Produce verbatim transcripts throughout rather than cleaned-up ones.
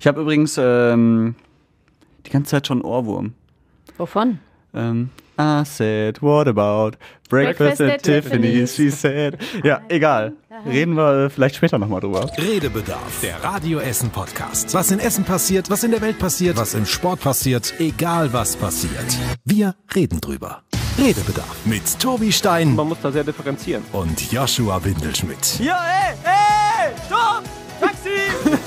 Ich habe übrigens ähm, die ganze Zeit schon einen Ohrwurm. Wovon? Ähm, I said, what about breakfast, breakfast at Tiffany's, she said. Ja, egal. Reden wir vielleicht später nochmal drüber. Redebedarf, der Radio Essen Podcast. Was in Essen passiert, was in der Welt passiert, was im Sport passiert, egal was passiert. Wir reden drüber. Redebedarf mit Tobi Stein. Man muss da sehr differenzieren. Und Joshua Windelschmidt. Ja, ey, ey, stopp! Taxi!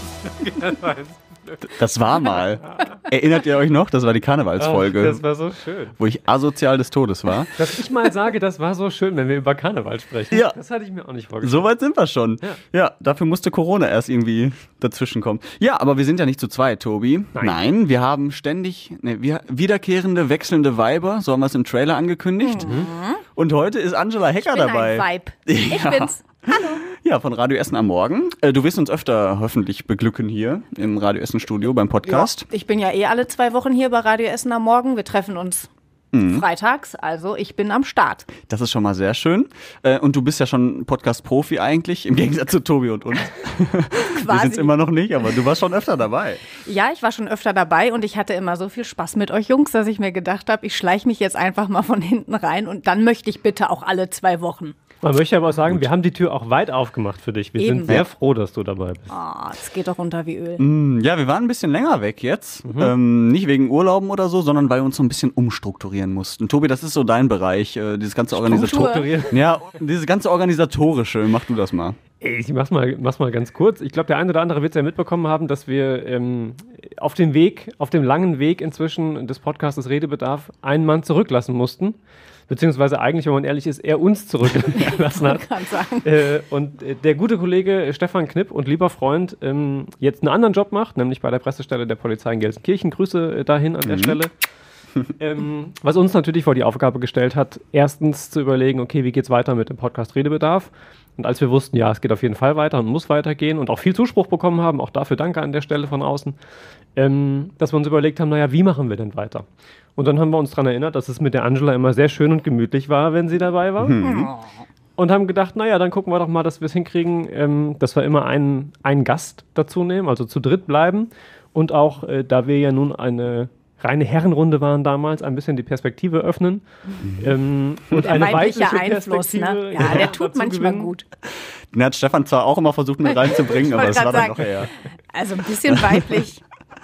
Das war mal. Erinnert ihr euch noch? Das war die Karnevalsfolge. Oh, das war so schön. Wo ich asozial des Todes war. Dass ich mal sage, das war so schön, wenn wir über Karneval sprechen. Ja. Das hatte ich mir auch nicht vorgestellt. So weit sind wir schon. Ja. ja, dafür musste Corona erst irgendwie dazwischen kommen. Ja, aber wir sind ja nicht zu zweit, Tobi. Nein. Nein, wir haben ständig ne, wir, wiederkehrende, wechselnde Weiber. So haben wir es im Trailer angekündigt. Mhm. Und heute ist Angela Hecker ich bin dabei. Ein Vibe. Ich ja. bin's. Hallo. Ja, von Radio Essen am Morgen. Äh, du wirst uns öfter hoffentlich beglücken hier im Radio Essen Studio beim Podcast. Ja, ich bin ja eh alle zwei Wochen hier bei Radio Essen am Morgen. Wir treffen uns mhm. freitags, also ich bin am Start. Das ist schon mal sehr schön. Äh, und du bist ja schon Podcast-Profi eigentlich, im Gegensatz zu Tobi und uns. Quasi. Wir sind es immer noch nicht, aber du warst schon öfter dabei. Ja, ich war schon öfter dabei und ich hatte immer so viel Spaß mit euch Jungs, dass ich mir gedacht habe, ich schleiche mich jetzt einfach mal von hinten rein und dann möchte ich bitte auch alle zwei Wochen. Man möchte aber auch sagen, Gut. wir haben die Tür auch weit aufgemacht für dich. Wir Eben. sind sehr froh, dass du dabei bist. Oh, das geht doch runter wie Öl. Mm, ja, wir waren ein bisschen länger weg jetzt. Mhm. Ähm, nicht wegen Urlauben oder so, sondern weil wir uns so ein bisschen umstrukturieren mussten. Tobi, das ist so dein Bereich, äh, dieses ganze Organisatorische. Ja, dieses ganze Organisatorische. Mach du das mal. Ich mach's mal, mach's mal ganz kurz. Ich glaube, der eine oder andere wird es ja mitbekommen haben, dass wir ähm, auf dem Weg, auf dem langen Weg inzwischen des Podcasts Redebedarf einen Mann zurücklassen mussten. Beziehungsweise eigentlich, wenn man ehrlich ist, er uns zurückgelassen hat. Kann sagen. Äh, und äh, der gute Kollege Stefan Knipp und lieber Freund ähm, jetzt einen anderen Job macht, nämlich bei der Pressestelle der Polizei in Gelsenkirchen. Grüße äh, dahin an der mhm. Stelle. ähm, was uns natürlich vor die Aufgabe gestellt hat, erstens zu überlegen, okay, wie geht's weiter mit dem Podcast Redebedarf? Und als wir wussten, ja, es geht auf jeden Fall weiter und muss weitergehen und auch viel Zuspruch bekommen haben, auch dafür danke an der Stelle von außen, ähm, dass wir uns überlegt haben, naja, wie machen wir denn weiter? Und dann haben wir uns daran erinnert, dass es mit der Angela immer sehr schön und gemütlich war, wenn sie dabei war. Mhm. Und haben gedacht, naja, dann gucken wir doch mal, dass wir es hinkriegen, ähm, dass wir immer einen, einen Gast dazu nehmen, also zu dritt bleiben. Und auch, äh, da wir ja nun eine reine Herrenrunde waren damals, ein bisschen die Perspektive öffnen. Mhm. Ähm, und der eine weibliche weibliche Einfluss, ne? Ja, ja, der tut manchmal gewinnen. gut. Den hat Stefan zwar auch immer versucht mit reinzubringen, aber das war dann doch eher. Also ein bisschen weiblich.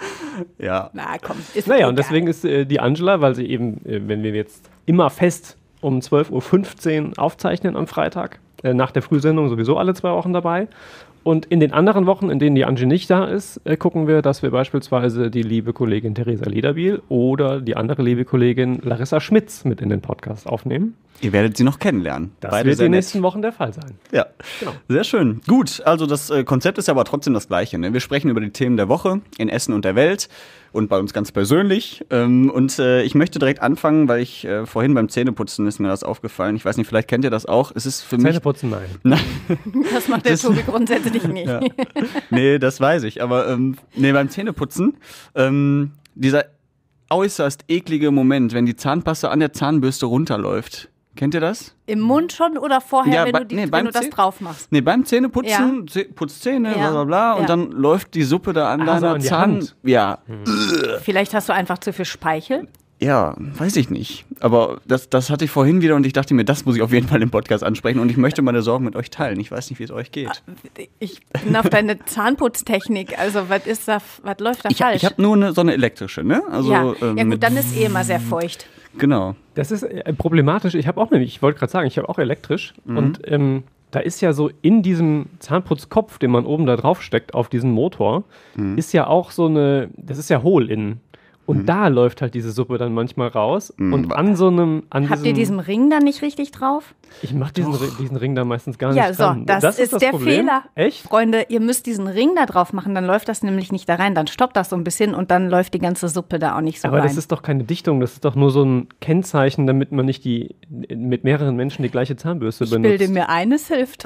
Ja. Na komm, ist Naja, egal. und deswegen ist äh, die Angela, weil sie eben, äh, wenn wir jetzt immer fest um zwölf Uhr fünfzehn aufzeichnen am Freitag, äh, nach der Frühsendung sowieso alle zwei Wochen dabei. Und in den anderen Wochen, in denen die Angie nicht da ist, äh, gucken wir, dass wir beispielsweise die liebe Kollegin Theresa Lederbiel oder die andere liebe Kollegin Larissa Schmitz mit in den Podcast aufnehmen. Ihr werdet sie noch kennenlernen. Das Beide wird sehr in den nett. nächsten Wochen der Fall sein. Ja, Genau. Sehr schön. Gut, also das äh, Konzept ist ja aber trotzdem das gleiche. Ne? Wir sprechen über die Themen der Woche in Essen und der Welt und bei uns ganz persönlich. Ähm, und äh, ich möchte direkt anfangen, weil ich äh, vorhin beim Zähneputzen ist mir das aufgefallen. Ich weiß nicht, vielleicht kennt ihr das auch. Es ist für mich... Zähneputzen, nein. Nein. Das macht der Das- Tobi grundsätzlich nicht. Ja. Nee, das weiß ich. Aber ähm, nee, beim Zähneputzen, ähm, dieser äußerst eklige Moment, wenn die Zahnpasta an der Zahnbürste runterläuft. Kennt ihr das? Im Mund schon oder vorher, Ja, wenn, bei- du, die, nee, wenn beim du das Zäh- drauf machst? Nee, beim Zähneputzen, Zäh- putzt Zähne, Ja. bla bla bla, und Ja. dann läuft die Suppe da an Ah, so deiner an die Zahn... Hand. Ja, Vielleicht hast du einfach zu viel Speichel. ja, weiß ich nicht. Aber das, das hatte ich vorhin wieder und ich dachte mir, das muss ich auf jeden Fall im Podcast ansprechen und ich möchte meine Sorgen mit euch teilen. Ich weiß nicht, wie es euch geht. Ich bin auf deine Zahnputztechnik. Also was ist da, was läuft da Ich, falsch? ich habe nur eine, so eine elektrische, ne? Also, ja. ähm, ja mit- gut, dann ist eh immer sehr feucht. Genau. Das ist äh, problematisch. Ich habe auch nämlich, ich wollte gerade sagen, ich habe auch elektrisch. Mhm. Und ähm, da ist ja so in diesem Zahnputzkopf, den man oben da drauf steckt, auf diesen Motor, Mhm. ist ja auch so eine, das ist ja hohl innen. Und da läuft halt diese Suppe dann manchmal raus. Mhm. Und an so einem, an Habt ihr diesen Ring dann nicht richtig drauf? ich mache diesen, Ri- diesen Ring da meistens gar Ja, nicht so, dran. das, ist, der Problem. Fehler. Echt? Freunde, ihr müsst diesen Ring da drauf machen, dann läuft das nämlich nicht da rein. Dann stoppt das so ein bisschen und dann läuft die ganze Suppe da auch nicht so Aber rein. das ist doch keine Dichtung, das ist doch nur so ein Kennzeichen, damit man nicht die mit mehreren Menschen die gleiche Zahnbürste ich benutzt. bilde mir ein, es hilft.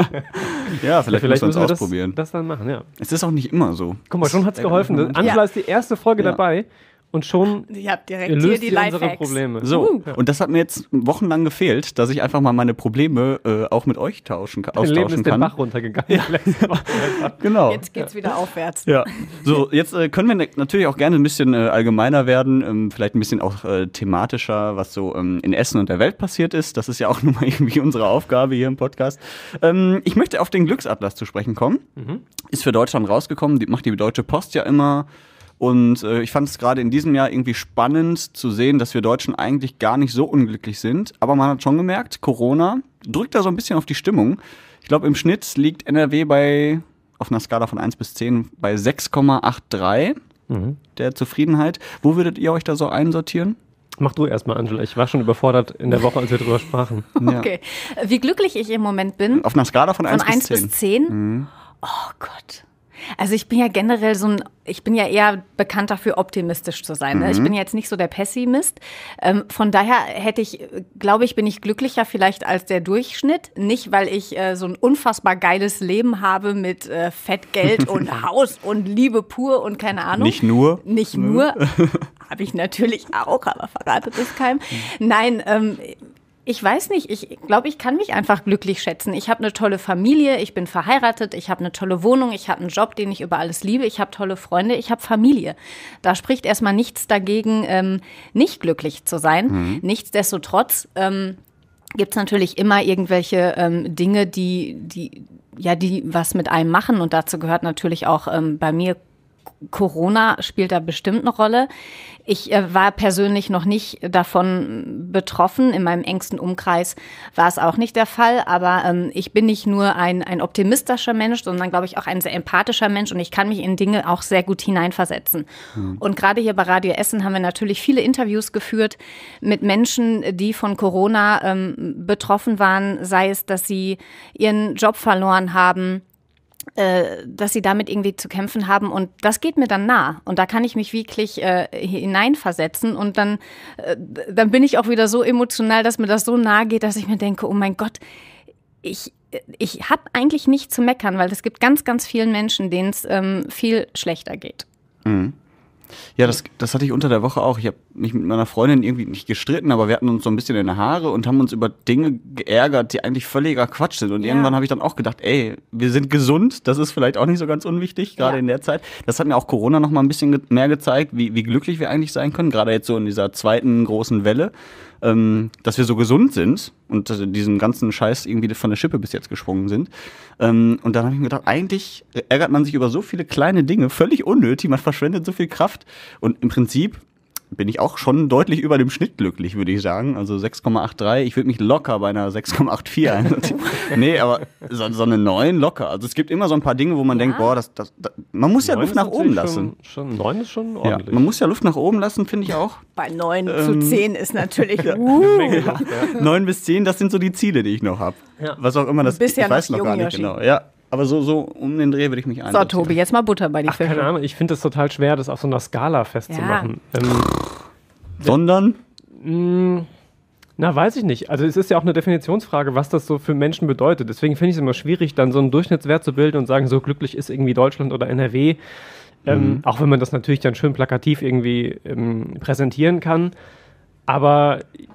Ja, vielleicht, Vielleicht müssen müssen wir wir es das, ausprobieren. das dann machen, ja. Es ist auch nicht immer so. Guck mal, schon hat's Das- geholfen. Moment. Angela Ja. ist die erste Folge Ja. dabei und schon Ihr habt direkt löst hier die sie unsere Lifehacks. Probleme. So, Uh. und das hat mir jetzt wochenlang gefehlt, dass ich einfach mal meine Probleme äh, auch mit euch tauschen, Dein Leben austauschen ist den kann. Bach runtergegangen. Ja. Genau. Jetzt geht's wieder aufwärts. Ja, so jetzt äh, können wir ne- natürlich auch gerne ein bisschen äh, allgemeiner werden, ähm, vielleicht ein bisschen auch äh, thematischer, was so ähm, in Essen und der Welt passiert ist. Das ist ja auch nun mal irgendwie unsere Aufgabe hier im Podcast. Ähm, ich möchte auf den Glücksatlas zu sprechen kommen. Mhm. Ist für Deutschland rausgekommen, die macht die Deutsche Post ja immer. Und äh, ich fand es gerade in diesem Jahr irgendwie spannend zu sehen, dass wir Deutschen eigentlich gar nicht so unglücklich sind. Aber man hat schon gemerkt, Corona drückt da so ein bisschen auf die Stimmung. Ich glaube, im Schnitt liegt N R W bei, auf einer Skala von eins bis zehn, bei sechs Komma dreiundachtzig mhm. der Zufriedenheit. Wo würdet ihr euch da so einsortieren? Mach du erstmal, Angela. Ich war schon überfordert in der Woche, als wir drüber sprachen. Okay. Wie glücklich ich im Moment bin? Auf einer Skala von eins Von eins bis zehn? Mhm. Oh Gott. Also ich bin ja generell so ein, ich bin ja eher bekannt dafür, optimistisch zu sein. Ne? Mhm. Ich bin ja jetzt nicht so der Pessimist. Ähm, von daher hätte ich, glaube ich, bin ich glücklicher vielleicht als der Durchschnitt. Nicht, weil ich äh, so ein unfassbar geiles Leben habe mit äh, Fettgeld und Haus und Liebe pur und keine Ahnung. Nicht nur. Nicht nur. Habe ich natürlich auch, aber verratet es keinem. Nein, ähm, ich weiß nicht, ich glaube, ich kann mich einfach glücklich schätzen. Ich habe eine tolle Familie, ich bin verheiratet, ich habe eine tolle Wohnung, ich habe einen Job, den ich über alles liebe, ich habe tolle Freunde, ich habe Familie. Da spricht erstmal nichts dagegen, ähm, nicht glücklich zu sein. Mhm. Nichtsdestotrotz ähm, gibt es natürlich immer irgendwelche ähm, Dinge, die, die, ja, die was mit einem machen. Und dazu gehört natürlich auch ähm, bei mir Corona spielt da bestimmt eine Rolle. Ich äh, war persönlich noch nicht davon betroffen. In meinem engsten Umkreis war es auch nicht der Fall. Aber ähm, ich bin nicht nur ein, ein optimistischer Mensch, sondern, glaube ich, auch ein sehr empathischer Mensch. Und ich kann mich in Dinge auch sehr gut hineinversetzen. Mhm. Und gerade hier bei Radio Essen haben wir natürlich viele Interviews geführt mit Menschen, die von Corona ähm, betroffen waren. Sei es, dass sie ihren Job verloren haben, dass sie damit irgendwie zu kämpfen haben, und das geht mir dann nah und da kann ich mich wirklich äh, hineinversetzen und dann, äh, dann bin ich auch wieder so emotional, dass mir das so nahe geht, dass ich mir denke, oh mein Gott, ich, ich habe eigentlich nicht zu meckern, weil es gibt ganz, ganz vielen Menschen, denen es ähm, viel schlechter geht. Mhm. Ja, das, das hatte ich unter der Woche auch. Ich habe mich mit meiner Freundin irgendwie nicht gestritten, aber wir hatten uns so ein bisschen in die Haare und haben uns über Dinge geärgert, die eigentlich völliger Quatsch sind. Und ja. irgendwann habe ich dann auch gedacht, ey, wir sind gesund, das ist vielleicht auch nicht so ganz unwichtig, gerade ja. in der Zeit. Das hat mir auch Corona noch mal ein bisschen ge- mehr gezeigt, wie, wie glücklich wir eigentlich sein können, gerade jetzt so in dieser zweiten großen Welle, ähm, dass wir so gesund sind und äh, diesen ganzen Scheiß irgendwie von der Schippe bis jetzt gesprungen sind. Ähm, und dann habe ich mir gedacht, eigentlich ärgert man sich über so viele kleine Dinge, völlig unnötig, man verschwendet so viel Kraft. Und im Prinzip bin ich auch schon deutlich über dem Schnitt glücklich, würde ich sagen. Also sechs Komma dreiundachtzig, ich würde mich locker bei einer sechs Komma vierundachtzig einsortieren. Nee, aber so, so eine neun locker. Also es gibt immer so ein paar Dinge, wo man ja. denkt, boah, das, das, das man muss ja Luft nach oben lassen. Schon, schon, neun ist schon ordentlich. Ja, man muss ja Luft nach oben lassen, finde ich auch. Bei neun ähm, zu zehn ist natürlich ja. uh. eine Menge Luft, ja. neun bis zehn, das sind so die Ziele, die ich noch habe. Ja. Was auch immer das ist. Ja ich weiß noch jung, gar nicht Yoshi. genau. Ja. Aber so, so um den Dreh würde ich mich einsetzen. So, Tobi, jetzt mal Butter bei die Ach, Fische. keine Ahnung, ich finde es total schwer, das auf so einer Skala festzumachen. Ja. Ähm, Sondern? Mh, na, weiß ich nicht. Also es ist ja auch eine Definitionsfrage, was das so für Menschen bedeutet. Deswegen finde ich es immer schwierig, dann so einen Durchschnittswert zu bilden und sagen, so glücklich ist irgendwie Deutschland oder N R W. Ähm, mhm. Auch wenn man das natürlich dann schön plakativ irgendwie ähm, präsentieren kann. Aber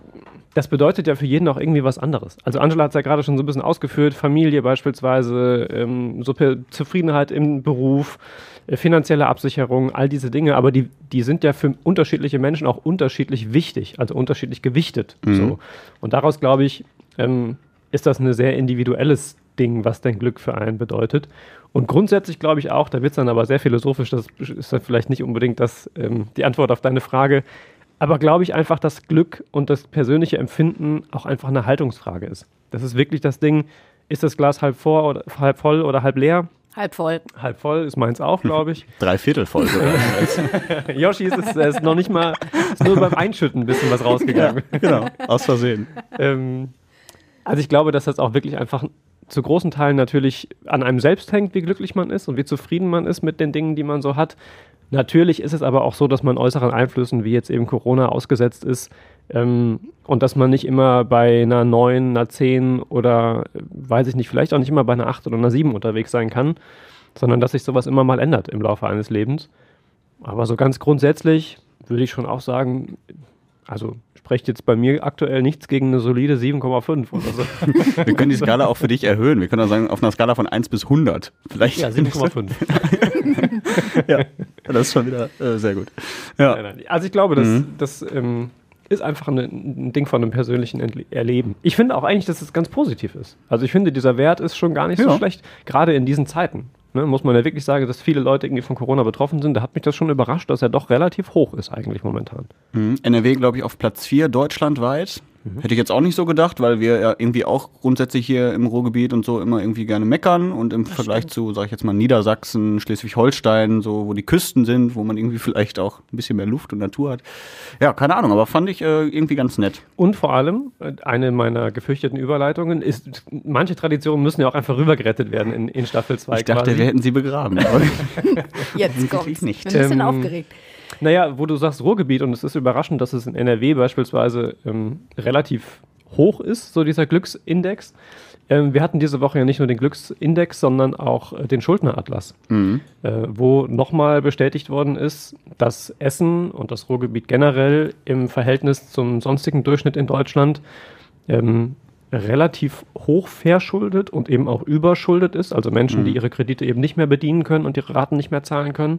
das bedeutet ja für jeden auch irgendwie was anderes. Also Angela hat es ja gerade schon so ein bisschen ausgeführt, Familie beispielsweise, ähm, so Zufriedenheit im Beruf, äh, finanzielle Absicherung, all diese Dinge, aber die, die sind ja für unterschiedliche Menschen auch unterschiedlich wichtig, also unterschiedlich gewichtet. Mhm. So. Und daraus, glaube ich, ähm, ist das ein sehr individuelles Ding, was denn Glück für einen bedeutet. Und grundsätzlich glaube ich auch, da wird es dann aber sehr philosophisch, das ist dann vielleicht nicht unbedingt das, ähm, die Antwort auf deine Frage, aber glaube ich einfach, dass Glück und das persönliche Empfinden auch einfach eine Haltungsfrage ist. Das ist wirklich das Ding, ist das Glas halb, vor oder, halb voll oder halb leer? Halb voll. Halb voll ist meins auch, glaube ich. Drei Viertel voll sogar. Yoshi ist es ist noch nicht mal, ist nur beim Einschütten ein bisschen was rausgegangen. Ja, genau, aus Versehen. ähm, also ich glaube, dass das auch wirklich einfach zu großen Teilen natürlich an einem selbst hängt, wie glücklich man ist und wie zufrieden man ist mit den Dingen, die man so hat. Natürlich ist es aber auch so, dass man äußeren Einflüssen, wie jetzt eben Corona, ausgesetzt ist ähm, und dass man nicht immer bei einer neun, einer zehn oder, weiß ich nicht, vielleicht auch nicht immer bei einer acht oder einer sieben unterwegs sein kann, sondern dass sich sowas immer mal ändert im Laufe eines Lebens. Aber so ganz grundsätzlich würde ich schon auch sagen, also spricht jetzt bei mir aktuell nichts gegen eine solide sieben Komma fünf oder so. Wir können die Skala auch für dich erhöhen. Wir können auch sagen, auf einer Skala von eins bis hundert. Vielleicht. Ja, sieben Komma fünf. Ja, das ist schon wieder äh, sehr gut. Ja. Also ich glaube, das, Mhm. das ähm, ist einfach eine, ein Ding von einem persönlichen Entle- Erleben. Ich finde auch eigentlich, dass es ganz positiv ist. Also ich finde, dieser Wert ist schon gar nicht Ja. so schlecht, gerade in diesen Zeiten. Ne, muss man ja wirklich sagen, dass viele Leute irgendwie von Corona betroffen sind. Da hat mich das schon überrascht, dass er doch relativ hoch ist eigentlich momentan. Mhm. N R W, glaube ich, auf Platz vier deutschlandweit. Hätte ich jetzt auch nicht so gedacht, weil wir ja irgendwie auch grundsätzlich hier im Ruhrgebiet und so immer irgendwie gerne meckern und im Das Vergleich stimmt. zu, sag ich jetzt mal, Niedersachsen, Schleswig-Holstein, so wo die Küsten sind, wo man irgendwie vielleicht auch ein bisschen mehr Luft und Natur hat. Ja, keine Ahnung, aber fand ich äh, irgendwie ganz nett. Und vor allem, äh, eine meiner gefürchteten Überleitungen ist, manche Traditionen müssen ja auch einfach rübergerettet werden in, in Staffel zwei. Ich dachte, quasi. wir hätten sie begraben. Aber Jetzt Eigentlich kommt's. nicht. Ich bin ein bisschen Ähm, aufgeregt. Naja, wo du sagst Ruhrgebiet und es ist überraschend, dass es in N R W beispielsweise ähm, relativ hoch ist, so dieser Glücksindex. Ähm, wir hatten diese Woche ja nicht nur den Glücksindex, sondern auch äh, den Schuldneratlas, Mhm. äh, wo nochmal bestätigt worden ist, dass Essen und das Ruhrgebiet generell im Verhältnis zum sonstigen Durchschnitt in Deutschland ähm, relativ hoch verschuldet und eben auch überschuldet ist. Also Menschen, Mhm. die ihre Kredite eben nicht mehr bedienen können und ihre Raten nicht mehr zahlen können.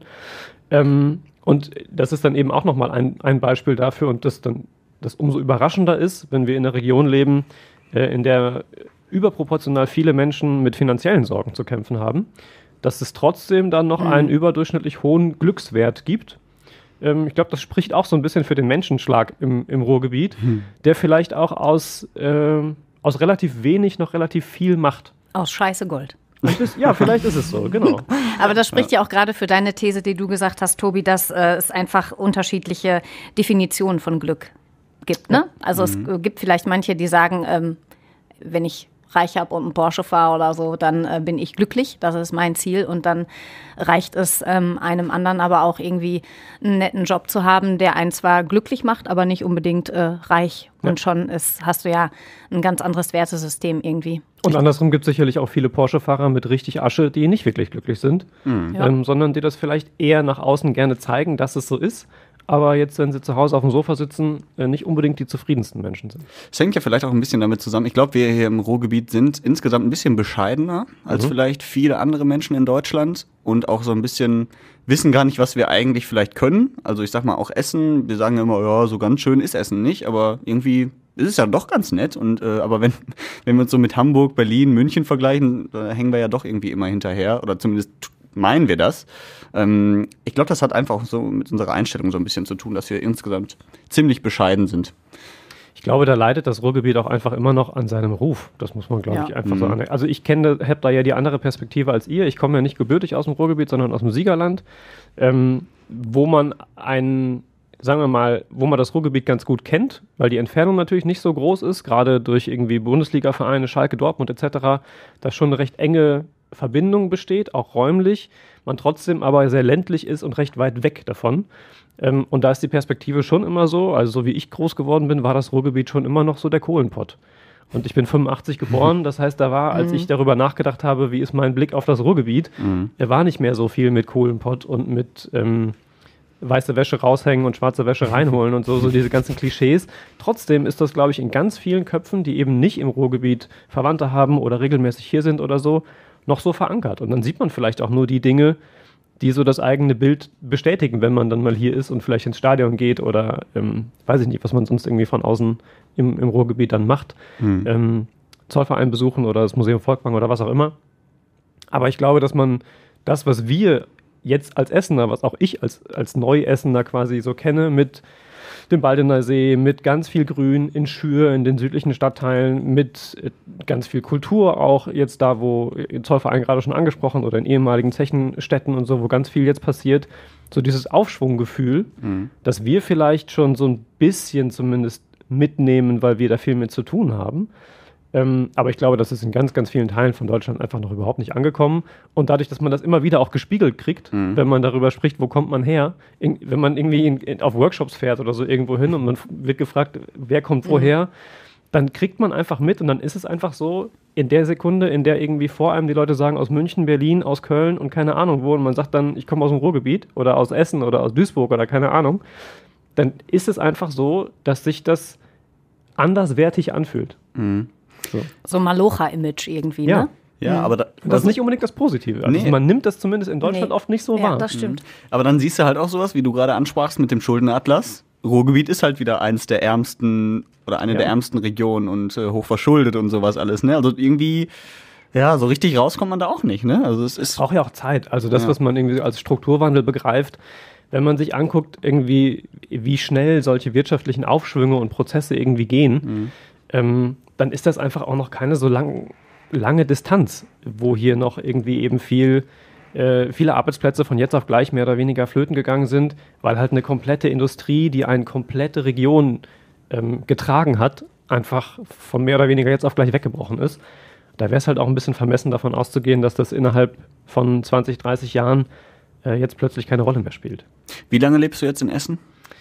Ähm, und das ist dann eben auch nochmal ein, ein Beispiel dafür und das dann das umso überraschender ist, wenn wir in einer Region leben, äh, in der überproportional viele Menschen mit finanziellen Sorgen zu kämpfen haben, dass es trotzdem dann noch Mhm. einen überdurchschnittlich hohen Glückswert gibt. Ähm, ich glaube, das spricht auch so ein bisschen für den Menschenschlag im, im Ruhrgebiet, der vielleicht auch aus, ähm, aus relativ wenig noch relativ viel macht. Aus Scheiße Gold. Und das, ja, vielleicht ist es so, genau. Aber das spricht ja, auch gerade für deine These, die du gesagt hast, Tobi, dass äh, es einfach unterschiedliche Definitionen von Glück gibt. Ne? Also es äh, gibt vielleicht manche, die sagen, ähm, wenn ich reich habe und einen Porsche fahre oder so, dann äh, bin ich glücklich, das ist mein Ziel und dann reicht es ähm, einem anderen aber auch irgendwie einen netten Job zu haben, der einen zwar glücklich macht, aber nicht unbedingt äh, reich Ja. und schon ist, hast du ja ein ganz anderes Wertesystem irgendwie. Und andersrum gibt es sicherlich auch viele Porsche-Fahrer mit richtig Asche, die nicht wirklich glücklich sind, Ja. ähm, sondern die das vielleicht eher nach außen gerne zeigen, dass es so ist, aber jetzt, wenn sie zu Hause auf dem Sofa sitzen, äh, nicht unbedingt die zufriedensten Menschen sind. Es hängt ja vielleicht auch ein bisschen damit zusammen. Ich glaube, wir hier im Ruhrgebiet sind insgesamt ein bisschen bescheidener als Mhm. vielleicht viele andere Menschen in Deutschland und auch so ein bisschen wissen gar nicht, was wir eigentlich vielleicht können. Also ich sag mal auch Essen. Wir sagen ja immer, ja, so ganz schön ist Essen nicht, aber irgendwie ist es ja doch ganz nett. Und äh, aber wenn wenn wir uns so mit Hamburg, Berlin, München vergleichen, da hängen wir ja doch irgendwie immer hinterher oder zumindest t- meinen wir das. Ähm, ich glaube, das hat einfach auch so mit unserer Einstellung so ein bisschen zu tun, dass wir insgesamt ziemlich bescheiden sind. Ich glaube, da leidet das Ruhrgebiet auch einfach immer noch an seinem Ruf. Das muss man, glaube Ja. ich, einfach so anerkennen. Also ich kenne, habe da ja die andere Perspektive als ihr. Ich komme ja nicht gebürtig aus dem Ruhrgebiet, sondern aus dem Siegerland, ähm, wo man ein, sagen wir mal, wo man das Ruhrgebiet ganz gut kennt, weil die Entfernung natürlich nicht so groß ist, gerade durch irgendwie Bundesliga-Vereine, Schalke, Dortmund et cetera, da schon eine recht enge Verbindung besteht, auch räumlich, man trotzdem aber sehr ländlich ist und recht weit weg davon. Ähm, und da ist die Perspektive schon immer so, also so wie ich groß geworden bin, war das Ruhrgebiet schon immer noch so der Kohlenpott. Und ich bin fünfundachtzig geboren, das heißt, da war, als ich darüber nachgedacht habe, wie ist mein Blick auf das Ruhrgebiet, er war nicht mehr so viel mit Kohlenpott und mit ähm, weiße Wäsche raushängen und schwarze Wäsche reinholen und so, so diese ganzen Klischees. Trotzdem ist das, glaube ich, in ganz vielen Köpfen, die eben nicht im Ruhrgebiet Verwandte haben oder regelmäßig hier sind oder so, noch so verankert. Und dann sieht man vielleicht auch nur die Dinge, die so das eigene Bild bestätigen, wenn man dann mal hier ist und vielleicht ins Stadion geht oder ähm, weiß ich nicht, was man sonst irgendwie von außen im, im Ruhrgebiet dann macht. Hm. Ähm, Zollverein besuchen oder das Museum Volkwang oder was auch immer. Aber ich glaube, dass man das, was wir jetzt als Essener, was auch ich als, als Neuessener quasi so kenne, mit dem Baldener See, mit ganz viel Grün in Schür, in den südlichen Stadtteilen, mit äh, ganz viel Kultur auch jetzt da, wo äh, Zollverein gerade schon angesprochen oder in ehemaligen Zechenstädten und so, wo ganz viel jetzt passiert, so dieses Aufschwunggefühl, Mhm. dass wir vielleicht schon so ein bisschen zumindest mitnehmen, weil wir da viel mit zu tun haben. Ähm, aber ich glaube, das ist in ganz, ganz vielen Teilen von Deutschland einfach noch überhaupt nicht angekommen. Und dadurch, dass man das immer wieder auch gespiegelt kriegt, Mhm. wenn man darüber spricht, wo kommt man her, in, wenn man irgendwie in, in, auf Workshops fährt oder so irgendwo hin und man f- wird gefragt, wer kommt woher, dann kriegt man einfach mit und dann ist es einfach so, in der Sekunde, in der irgendwie vor einem die Leute sagen, aus München, Berlin, aus Köln und keine Ahnung wo, und man sagt dann, ich komme aus dem Ruhrgebiet oder aus Essen oder aus Duisburg oder keine Ahnung, dann ist es einfach so, dass sich das anderswertig anfühlt. Mhm. So, So Malocha-Image irgendwie, ja. ne? Ja, aber da, Das ist nicht unbedingt das Positive. Also Nee. man nimmt das zumindest in Deutschland Nee. oft nicht so Ja, wahr. das stimmt. aber dann siehst du halt auch sowas, wie du gerade ansprachst mit dem Schuldenatlas. Ruhrgebiet ist halt wieder eins der ärmsten oder eine Ja. der ärmsten Regionen und äh, hochverschuldet und sowas alles, ne? Also irgendwie, ja, so richtig rauskommt man da auch nicht, ne? Also es ist Braucht ja auch Zeit. Also das, Ja. was man irgendwie als Strukturwandel begreift, wenn man sich anguckt, irgendwie, wie schnell solche wirtschaftlichen Aufschwünge und Prozesse irgendwie gehen, Mhm. ähm, dann ist das einfach auch noch keine so lang, lange Distanz, wo hier noch irgendwie eben viel, äh, viele Arbeitsplätze von jetzt auf gleich mehr oder weniger flöten gegangen sind, weil halt eine komplette Industrie, die eine komplette Region ähm, getragen hat, einfach von mehr oder weniger jetzt auf gleich weggebrochen ist. Da wäre es halt auch ein bisschen vermessen davon auszugehen, dass das innerhalb von zwanzig, dreißig Jahren äh, jetzt plötzlich keine Rolle mehr spielt. Wie lange lebst du jetzt in Essen?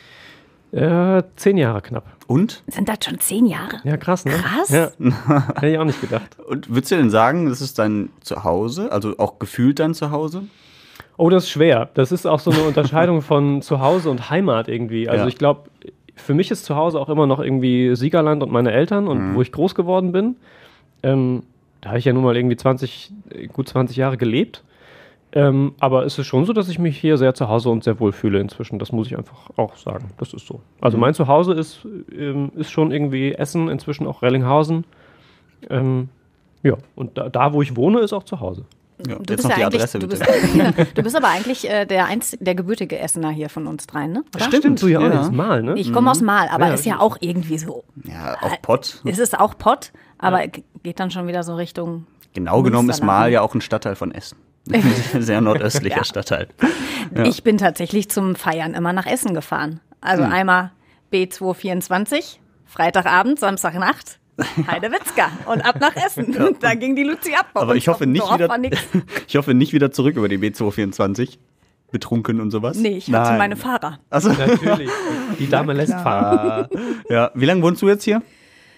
Äh, zehn Jahre knapp. Und? Sind das schon zehn Jahre? Ja, krass, ne? Krass. Ja, hätte ich auch nicht gedacht. Und würdest du denn sagen, das ist dein Zuhause, also auch gefühlt dein Zuhause? Oh, das ist schwer. Das ist auch so eine Unterscheidung von Zuhause und Heimat irgendwie. Also Ja. ich glaube, für mich ist Zuhause auch immer noch irgendwie Siegerland und meine Eltern und Mhm. wo ich groß geworden bin. Ähm, da habe ich ja nun mal irgendwie zwanzig, äh, gut zwanzig Jahre gelebt. Ähm, aber es ist schon so, dass ich mich hier sehr zu Hause und sehr wohl fühle inzwischen. Das muss ich einfach auch sagen. Das ist so. Also mein Zuhause ist, ähm, ist schon irgendwie Essen, inzwischen auch Rellinghausen. Ähm, ja, und da, da, wo ich wohne, ist auch zu Hause. Ja, Du jetzt bist, noch ja die eigentlich, Adresse, du, bitte. bist, du bist aber eigentlich äh, der, einz der gebürtige Essener hier von uns dreien, ne? Oder? Stimmt, Du ja auch ja. jetzt mal, ne? Ich komme aus Mal, aber Ja, ist ja auch irgendwie so. Ja, auch Pott. Es ist auch Pott, aber g- geht dann schon wieder so Richtung. Genau genommen ist Münsterland. Mal ja auch ein Stadtteil von Essen. Sehr nordöstlicher Ja. Stadtteil. Ja. Ich bin tatsächlich zum Feiern immer nach Essen gefahren. Also Hm. einmal B zweihundertvierundzwanzig, Freitagabend, Samstagnacht, Heidewitzka und ab nach Essen. Da ging die Luzi ab. Bei Aber uns ich hoffe auf dem nicht Dorf wieder, war nix. ich hoffe nicht wieder zurück über die B zweihundertvierundzwanzig. Betrunken und sowas. Nee, ich hatte Nein. meine Fahrer. Achso. Natürlich. Die Dame lässt fahren. Ja, wie lange wohnst du jetzt hier?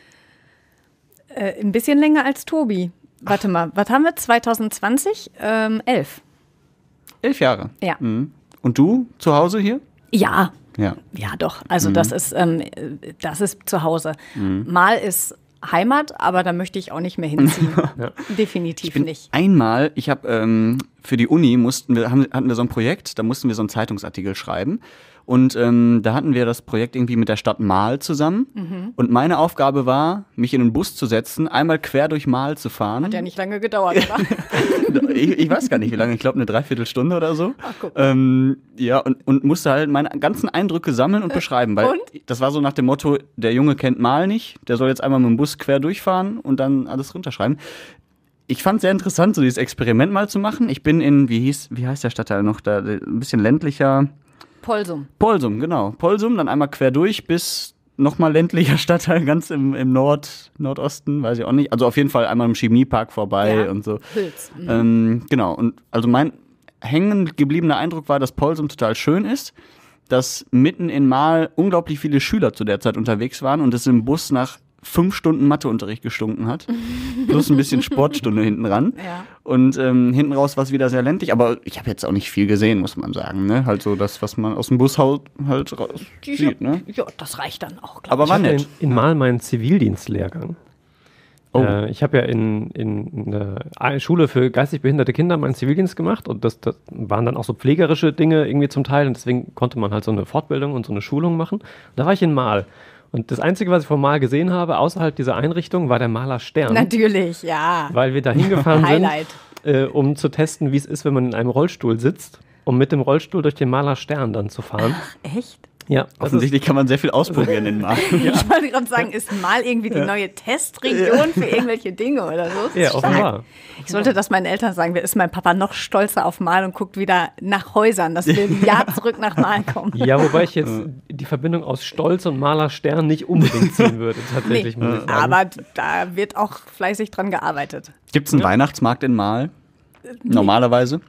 Äh, ein bisschen länger als Tobi. Warte mal, was haben wir? zwanzig zwanzig? Ähm, elf. Elf Jahre. Ja. Mhm. Und du zu Hause hier? Ja, Ja. ja doch. Also das ist, ähm, das ist zu Hause. Mal ist Heimat, aber da möchte ich auch nicht mehr hinziehen. Definitiv Ich bin nicht. einmal, ich habe ähm, für die Uni mussten wir, haben, hatten wir so ein Projekt, da mussten wir so einen Zeitungsartikel schreiben. Und ähm, da hatten wir das Projekt irgendwie mit der Stadt Mahl zusammen. Mhm. Und meine Aufgabe war, mich in einen Bus zu setzen, einmal quer durch Mahl zu fahren. Hat ja nicht lange gedauert, oder? ich, ich weiß gar nicht, wie lange, ich glaube eine Dreiviertelstunde oder so. Ach, guck. Ähm, ja, und, und musste halt meine ganzen Eindrücke sammeln und beschreiben. Weil und? das war so nach dem Motto, der Junge kennt Mahl nicht, der soll jetzt einmal mit dem Bus quer durchfahren und dann alles runterschreiben. Ich fand es sehr interessant, so dieses Experiment mal zu machen. Ich bin in, wie hieß, wie heißt der Stadtteil noch, da ein bisschen ländlicher. Polsum. Polsum, genau. Polsum, dann einmal quer durch bis nochmal ländlicher Stadtteil, ganz im, im Nord, Nordosten, weiß ich auch nicht. Also auf jeden Fall einmal im Chemiepark vorbei Ja. und so. Hülz. Mhm. Ähm, genau, und also mein hängen gebliebener Eindruck war, dass Polsum total schön ist, dass mitten in Mahl unglaublich viele Schüler zu der Zeit unterwegs waren und es im Bus nach fünf Stunden Matheunterricht gestunken hat. Plus ein bisschen Sportstunde hinten ran. Ja. Und ähm, hinten raus war es wieder sehr ländlich, aber ich habe jetzt auch nicht viel gesehen, muss man sagen. Ne? Halt so das, was man aus dem Bus halt, halt raus sieht. Ne? Ja, das reicht dann auch, glaube Aber ich. war Ich hatte nett. in, in Mal meinen Zivildienstlehrgang. Oh. Äh, ich habe ja in, in einer Schule für geistig behinderte Kinder meinen Zivildienst gemacht und das, das waren dann auch so pflegerische Dinge irgendwie zum Teil und deswegen konnte man halt so eine Fortbildung und so eine Schulung machen. Und da war ich in Mal. Und das Einzige, was ich vom Mal gesehen habe, außerhalb dieser Einrichtung, war der Maler Stern. Natürlich, ja. Weil wir da hingefahren sind, Highlight. äh, um zu testen, wie es ist, wenn man in einem Rollstuhl sitzt, um mit dem Rollstuhl durch den Maler Stern dann zu fahren. Echt? Ja, das ist, Offensichtlich kann man sehr viel ausprobieren in Mahl. Ich wollte gerade sagen, ist mal irgendwie die neue Testregion für irgendwelche Dinge oder so? ja, offenbar. Ich sollte das meinen Eltern sagen, da ist mein Papa noch stolzer auf Mal und guckt wieder nach Häusern, dass wir ein Jahr zurück nach Mal kommen. Ja, wobei ich jetzt die Verbindung aus Stolz und Maler Stern nicht unbedingt ziehen würde, tatsächlich. Nee, muss ich sagen. aber da wird auch fleißig dran gearbeitet. Gibt es einen Weihnachtsmarkt in Mahl? Normalerweise?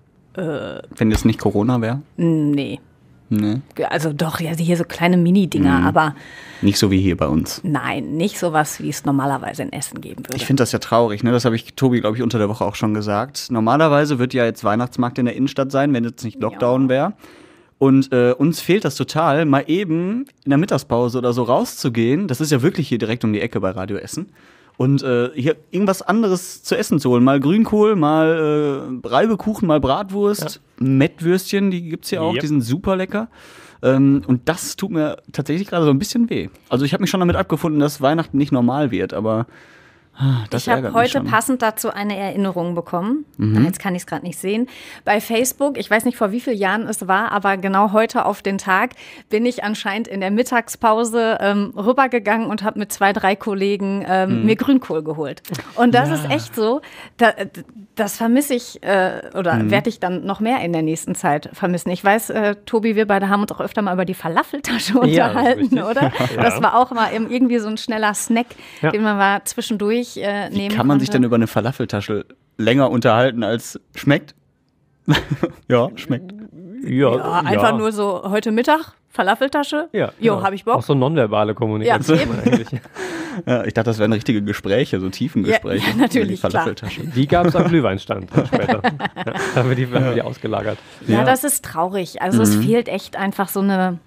Wenn jetzt nicht Corona wäre? Nee. Nee. Also doch, ja, hier so kleine Mini-Dinger, aber Nicht so wie hier bei uns. nein, nicht sowas, wie es normalerweise in Essen geben würde. Ich finde das ja traurig, ne? Das habe ich Tobi, glaube ich, unter der Woche auch schon gesagt. Normalerweise wird ja jetzt Weihnachtsmarkt in der Innenstadt sein, wenn jetzt nicht Lockdown wäre. Und äh, uns fehlt das total, mal eben in der Mittagspause oder so rauszugehen. Das ist ja wirklich hier direkt um die Ecke bei Radio Essen. Und äh, hier irgendwas anderes zu essen zu holen. Mal Grünkohl, mal äh, Reibekuchen, mal Bratwurst, ja. Mettwürstchen, die gibt's hier auch, yep. Die sind super lecker. Ähm, und das tut mir tatsächlich gerade so ein bisschen weh. Also ich habe mich schon damit abgefunden, dass Weihnachten nicht normal wird, aber das ich habe heute passend dazu eine Erinnerung bekommen. Mhm. Jetzt kann ich es gerade nicht sehen. Bei Facebook, ich weiß nicht, vor wie vielen Jahren es war, aber genau heute auf den Tag bin ich anscheinend in der Mittagspause ähm, rübergegangen und habe mit zwei, drei Kollegen ähm, mhm. mir Grünkohl geholt. Und das ja. ist echt so, da, das vermisse ich äh, oder mhm. werde ich dann noch mehr in der nächsten Zeit vermissen. Ich weiß, äh, Tobi, wir beide haben uns auch öfter mal über die Falafeltasche unterhalten, ja, oder? Ja. Das war auch mal irgendwie so ein schneller Snack, ja. den man mal zwischendurch Äh, Wie kann man konnte. sich denn über eine Falafeltasche länger unterhalten als schmeckt? Ja, schmeckt. Ja, ja einfach ja. nur so heute Mittag, Falafeltasche. Ja, jo, genau. Hab ich Bock. Auch so nonverbale Kommunikation ja, eigentlich. Ja, ich dachte, das wären richtige Gespräche, so Tiefengespräche. Ja, ja, natürlich, die Falafeltasche. Klar. Die gab es am Glühweinstand später. Ja, da haben wir die, haben wir die ausgelagert. Ja, ja, das ist traurig. Also mhm. es fehlt echt einfach so eine,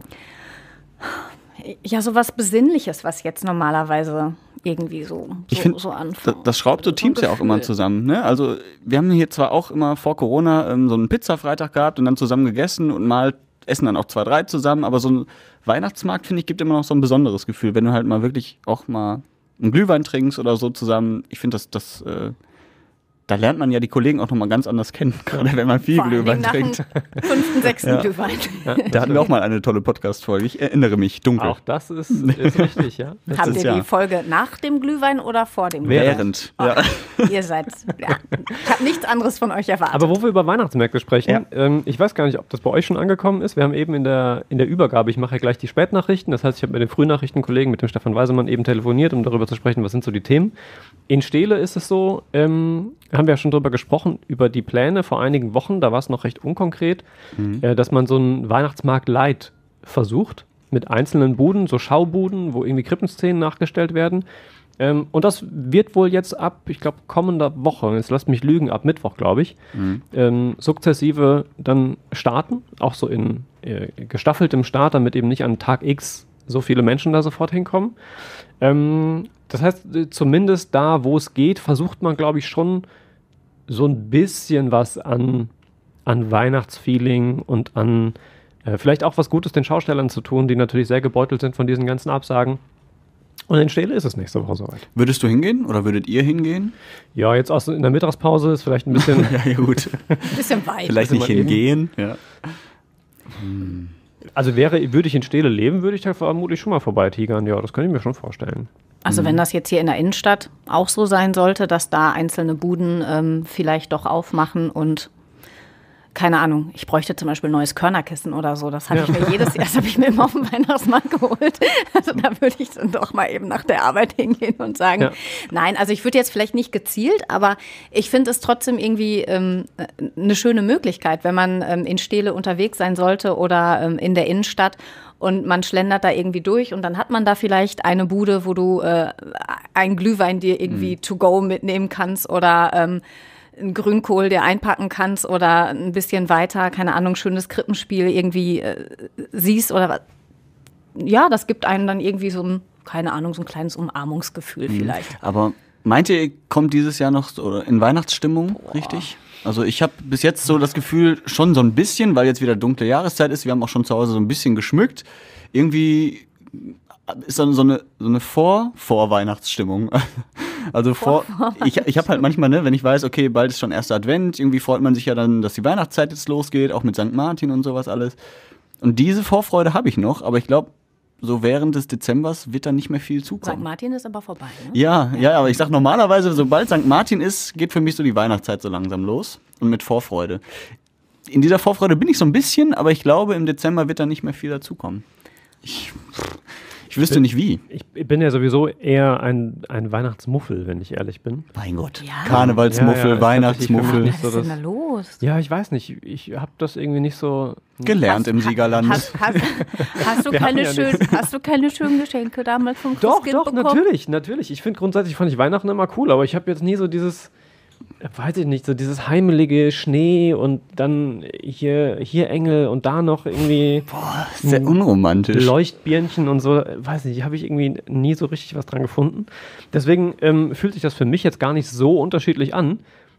ja, so was Besinnliches, was jetzt normalerweise irgendwie so, so, ich find, so anfangen. Das, das schraubt so Teams so ja auch immer zusammen. Ne? Also wir haben hier zwar auch immer vor Corona ähm, so einen Pizza-Freitag gehabt und dann zusammen gegessen und mal essen dann auch zwei, drei zusammen, aber so ein Weihnachtsmarkt, finde ich, gibt immer noch so ein besonderes Gefühl, wenn du halt mal wirklich auch mal einen Glühwein trinkst oder so zusammen. Ich finde, das, das äh, da lernt man ja die Kollegen auch nochmal ganz anders kennen, gerade wenn man viel Vor Glühwein trinkt. Fünften, sechsten ja. Glühwein. Ja, da hatten wir auch mal eine tolle Podcast-Folge. Ich erinnere mich, dunkel. Auch das ist, ist richtig, ja. Das Habt ist, ihr die ja. Folge nach dem Glühwein oder vor dem Glühwein? Während, oh, ja. Ihr seid, ja. Ich habe nichts anderes von euch erwartet. Aber wo wir über Weihnachtsmärkte sprechen, ja. ähm, ich weiß gar nicht, ob das bei euch schon angekommen ist. Wir haben eben in der, in der Übergabe, ich mache ja gleich die Spätnachrichten, das heißt, ich habe mit den Frühnachrichtenkollegen, mit dem Stefan Weisemann eben telefoniert, um darüber zu sprechen, was sind so die Themen. In Steele ist es so, ähm, haben wir ja schon drüber gesprochen, über die Pläne vor einigen Wochen, da war es noch recht unkonkret, mhm. äh, dass man so einen Weihnachtsmarkt Light versucht, mit einzelnen Buden, so Schaubuden, wo irgendwie Krippenszenen nachgestellt werden. Ähm, und das wird wohl jetzt ab, ich glaube, kommender Woche, jetzt lasst mich lügen, ab Mittwoch, glaube ich, mhm. ähm, sukzessive dann starten, auch so in äh, gestaffeltem Start, damit eben nicht an Tag X so viele Menschen da sofort hinkommen. Ähm, das heißt, zumindest da, wo es geht, versucht man, glaube ich, schon so ein bisschen was an, an Weihnachtsfeeling und an äh, vielleicht auch was Gutes den Schaustellern zu tun, die natürlich sehr gebeutelt sind von diesen ganzen Absagen. Und in Steele ist es nächste Woche soweit. Würdest du hingehen oder würdet ihr hingehen? Ja, jetzt aus, in der Mittagspause ist vielleicht ein bisschen... ja, ja, gut. Ein bisschen weit. Vielleicht nicht hingehen. Ja. Hm. Also wäre, würde ich in Steele leben, würde ich da vermutlich schon mal vorbeitigern. Ja, das kann ich mir schon vorstellen. Also wenn das jetzt hier in der Innenstadt auch so sein sollte, dass da einzelne Buden ähm, vielleicht doch aufmachen und keine Ahnung, ich bräuchte zum Beispiel ein neues Körnerkissen oder so. Das habe ja. ich mir jedes Jahr, das habe ich mir immer auf dem Weihnachtsmarkt geholt. Also da würde ich dann doch mal eben nach der Arbeit hingehen und sagen, ja. nein, also ich würde jetzt vielleicht nicht gezielt, aber ich finde es trotzdem irgendwie ähm, eine schöne Möglichkeit, wenn man ähm, in Steele unterwegs sein sollte oder ähm, in der Innenstadt und man schlendert da irgendwie durch und dann hat man da vielleicht eine Bude, wo du äh, einen Glühwein dir irgendwie mhm. to go mitnehmen kannst oder ähm, einen Grünkohl dir einpacken kannst oder ein bisschen weiter, keine Ahnung, schönes Krippenspiel irgendwie äh, siehst oder was. Ja, das gibt einem dann irgendwie so ein, keine Ahnung, so ein kleines Umarmungsgefühl mhm. vielleicht. Aber meint ihr, kommt dieses Jahr noch so in Weihnachtsstimmung, Boah. richtig? Also ich habe bis jetzt so das Gefühl, schon so ein bisschen, weil jetzt wieder dunkle Jahreszeit ist, wir haben auch schon zu Hause so ein bisschen geschmückt. Irgendwie ist dann so eine, so eine Vor- Vor-Weihnachtsstimmung. Also vor, ich, ich habe halt manchmal, ne, wenn ich weiß, okay, bald ist schon erster Advent, irgendwie freut man sich ja dann, dass die Weihnachtszeit jetzt losgeht, auch mit Sankt Martin und sowas alles. Und diese Vorfreude habe ich noch, aber ich glaube, so während des Dezembers wird dann nicht mehr viel zukommen. Sankt Martin ist aber vorbei, ne? Ja, ja, ja, aber ich sag normalerweise, sobald Sankt Martin ist, geht für mich so die Weihnachtszeit so langsam los und mit Vorfreude. In dieser Vorfreude bin ich so ein bisschen, aber ich glaube, im Dezember wird dann nicht mehr viel dazukommen. Ich... Ich wüsste nicht wie. Ich bin ja sowieso eher ein, ein Weihnachtsmuffel, wenn ich ehrlich bin. Mein Gott. Ja. Karnevalsmuffel, ja, ja, Weihnachtsmuffel. Was ist denn da los? Ja, ich weiß nicht. Ich habe das irgendwie nicht so... Gelernt hast, im Siegerland. Hast, hast, hast, du keine ja schön, hast du keine schönen Geschenke damals vom Christkind bekommen? Doch, doch, bekommen? natürlich, natürlich. Ich finde grundsätzlich, fand ich Weihnachten immer cool, aber ich habe jetzt nie so dieses... weiß ich nicht, so dieses heimelige Schnee und dann hier, hier Engel und da noch irgendwie Boah, sehr unromantisch. Leuchtbirnchen und so, weiß nicht, habe ich irgendwie nie so richtig was dran gefunden. Deswegen ähm, fühlt sich das für mich jetzt gar nicht so unterschiedlich an.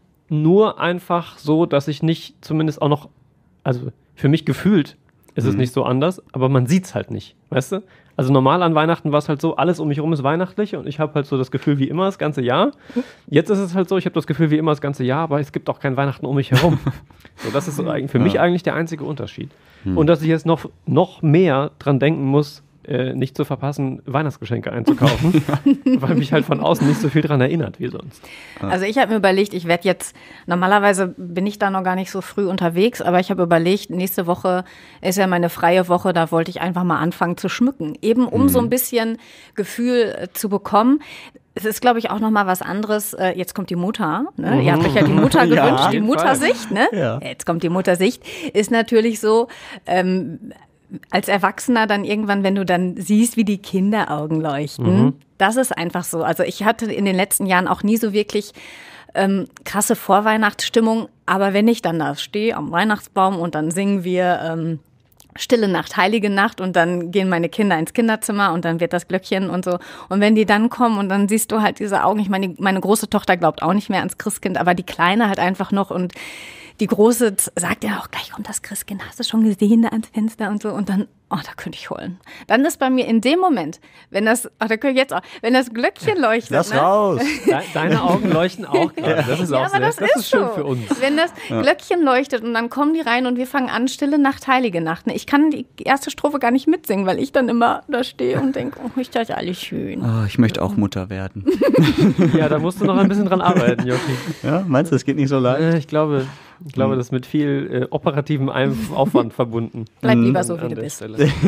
Nur einfach so, dass ich nicht zumindest auch noch, also für mich gefühlt ist mhm. es nicht so anders, aber man sieht es halt nicht, weißt du? Also normal an Weihnachten war es halt so, alles um mich herum ist weihnachtlich und ich habe halt so das Gefühl wie immer das ganze Jahr. Jetzt ist es halt so, ich habe das Gefühl wie immer das ganze Jahr, aber es gibt auch kein Weihnachten um mich herum. So, das ist so für mich ja. eigentlich der einzige Unterschied. Hm. Und dass ich jetzt noch, noch mehr dran denken muss, äh, nicht zu verpassen, Weihnachtsgeschenke einzukaufen, weil mich halt von außen nicht so viel dran erinnert wie sonst. Also ich habe mir überlegt, ich werde jetzt, normalerweise bin ich da noch gar nicht so früh unterwegs, aber ich habe überlegt, nächste Woche ist ja meine freie Woche, da wollte ich einfach mal anfangen zu schmücken. Eben um mhm. so ein bisschen Gefühl äh, zu bekommen. Es ist, glaube ich, auch noch mal was anderes. Äh, jetzt kommt die Mutter. Ne? Mhm. Ihr habt euch ja die Mutter gewünscht, ja, die Muttersicht. Ne? Ja. Jetzt kommt die Muttersicht. Ist natürlich so, ähm, als Erwachsener dann irgendwann, wenn du dann siehst, wie die Kinderaugen leuchten, mhm. das ist einfach so. Also ich hatte in den letzten Jahren auch nie so wirklich ähm, krasse Vorweihnachtsstimmung, aber wenn ich dann da stehe am Weihnachtsbaum und dann singen wir ähm, Stille Nacht, Heilige Nacht und dann gehen meine Kinder ins Kinderzimmer und dann wird das Glöckchen und so. Und wenn die dann kommen und dann siehst du halt diese Augen, ich meine, meine große Tochter glaubt auch nicht mehr ans Christkind, aber die Kleine halt einfach noch und die Große sagt ja auch, gleich kommt das Christkind, hast du schon gesehen da ans Fenster und so. Und dann, oh, da könnte ich heulen. Dann ist bei mir in dem Moment, wenn das, oh, da könnte ich jetzt auch, wenn das Glöckchen leuchtet. Lass ne? raus. De- Deine Augen leuchten auch gerade. Das ist ja, auch aber sehr, das, das ist, ist schön so. für uns. Wenn das ja. Glöckchen leuchtet und dann kommen die rein und wir fangen an, Stille Nacht, Heilige Nacht. Ich kann die erste Strophe gar nicht mitsingen, weil ich dann immer da stehe und denke, oh, ist das alles schön. Oh, ich möchte auch Mutter werden. Ja, da musst du noch ein bisschen dran arbeiten, Jochi. Ja, meinst du, das geht nicht so leicht? Ich glaube... Ich glaube, das ist mit viel äh, operativem Aufwand verbunden. Bleib lieber so, wie du bist.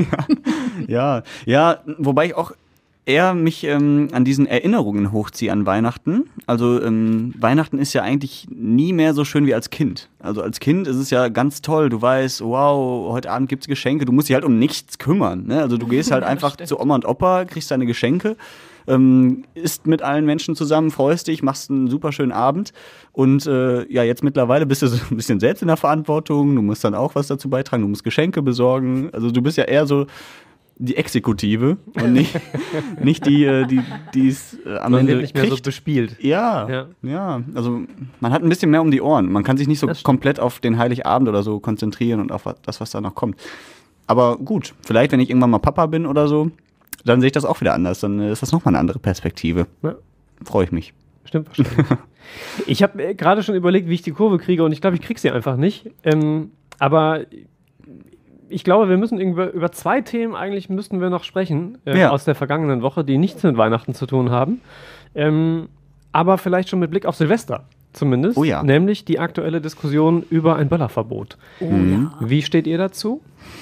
ja, ja, wobei ich auch eher mich ähm, an diesen Erinnerungen hochziehe an Weihnachten. Also ähm, Weihnachten ist ja eigentlich nie mehr so schön wie als Kind. Also als Kind ist es ja ganz toll. Du weißt, wow, heute Abend gibt's Geschenke. Du musst dich halt um nichts kümmern. Ne? Also du gehst halt einfach zu Oma und Opa, kriegst deine Geschenke. Ähm, isst mit allen Menschen zusammen, freust dich, machst einen super schönen Abend und äh, ja, jetzt mittlerweile bist du so ein bisschen selbst in der Verantwortung, du musst dann auch was dazu beitragen, du musst Geschenke besorgen, also du bist ja eher so die Exekutive und nicht, nicht die, die, die es äh, am man Ende wird nicht mehr kriegt. so bespielt. Ja, ja, ja, also man hat ein bisschen mehr um die Ohren, man kann sich nicht so komplett auf den Heiligabend oder so konzentrieren und auf das, was da noch kommt. Aber gut, vielleicht, wenn ich irgendwann mal Papa bin oder so, dann sehe ich das auch wieder anders. Dann ist das nochmal eine andere Perspektive. Ja. Freue ich mich. Stimmt wahrscheinlich. Ich habe äh, gerade schon überlegt, wie ich die Kurve kriege und ich glaube, ich kriege sie einfach nicht. Ähm, aber ich glaube, wir müssen über, über zwei Themen eigentlich müssten wir noch sprechen äh, ja. aus der vergangenen Woche, die nichts mit Weihnachten zu tun haben. Ähm, aber vielleicht schon mit Blick auf Silvester zumindest. Oh ja. Nämlich die aktuelle Diskussion über ein Böllerverbot. Oh mhm. ja. Wie steht ihr dazu?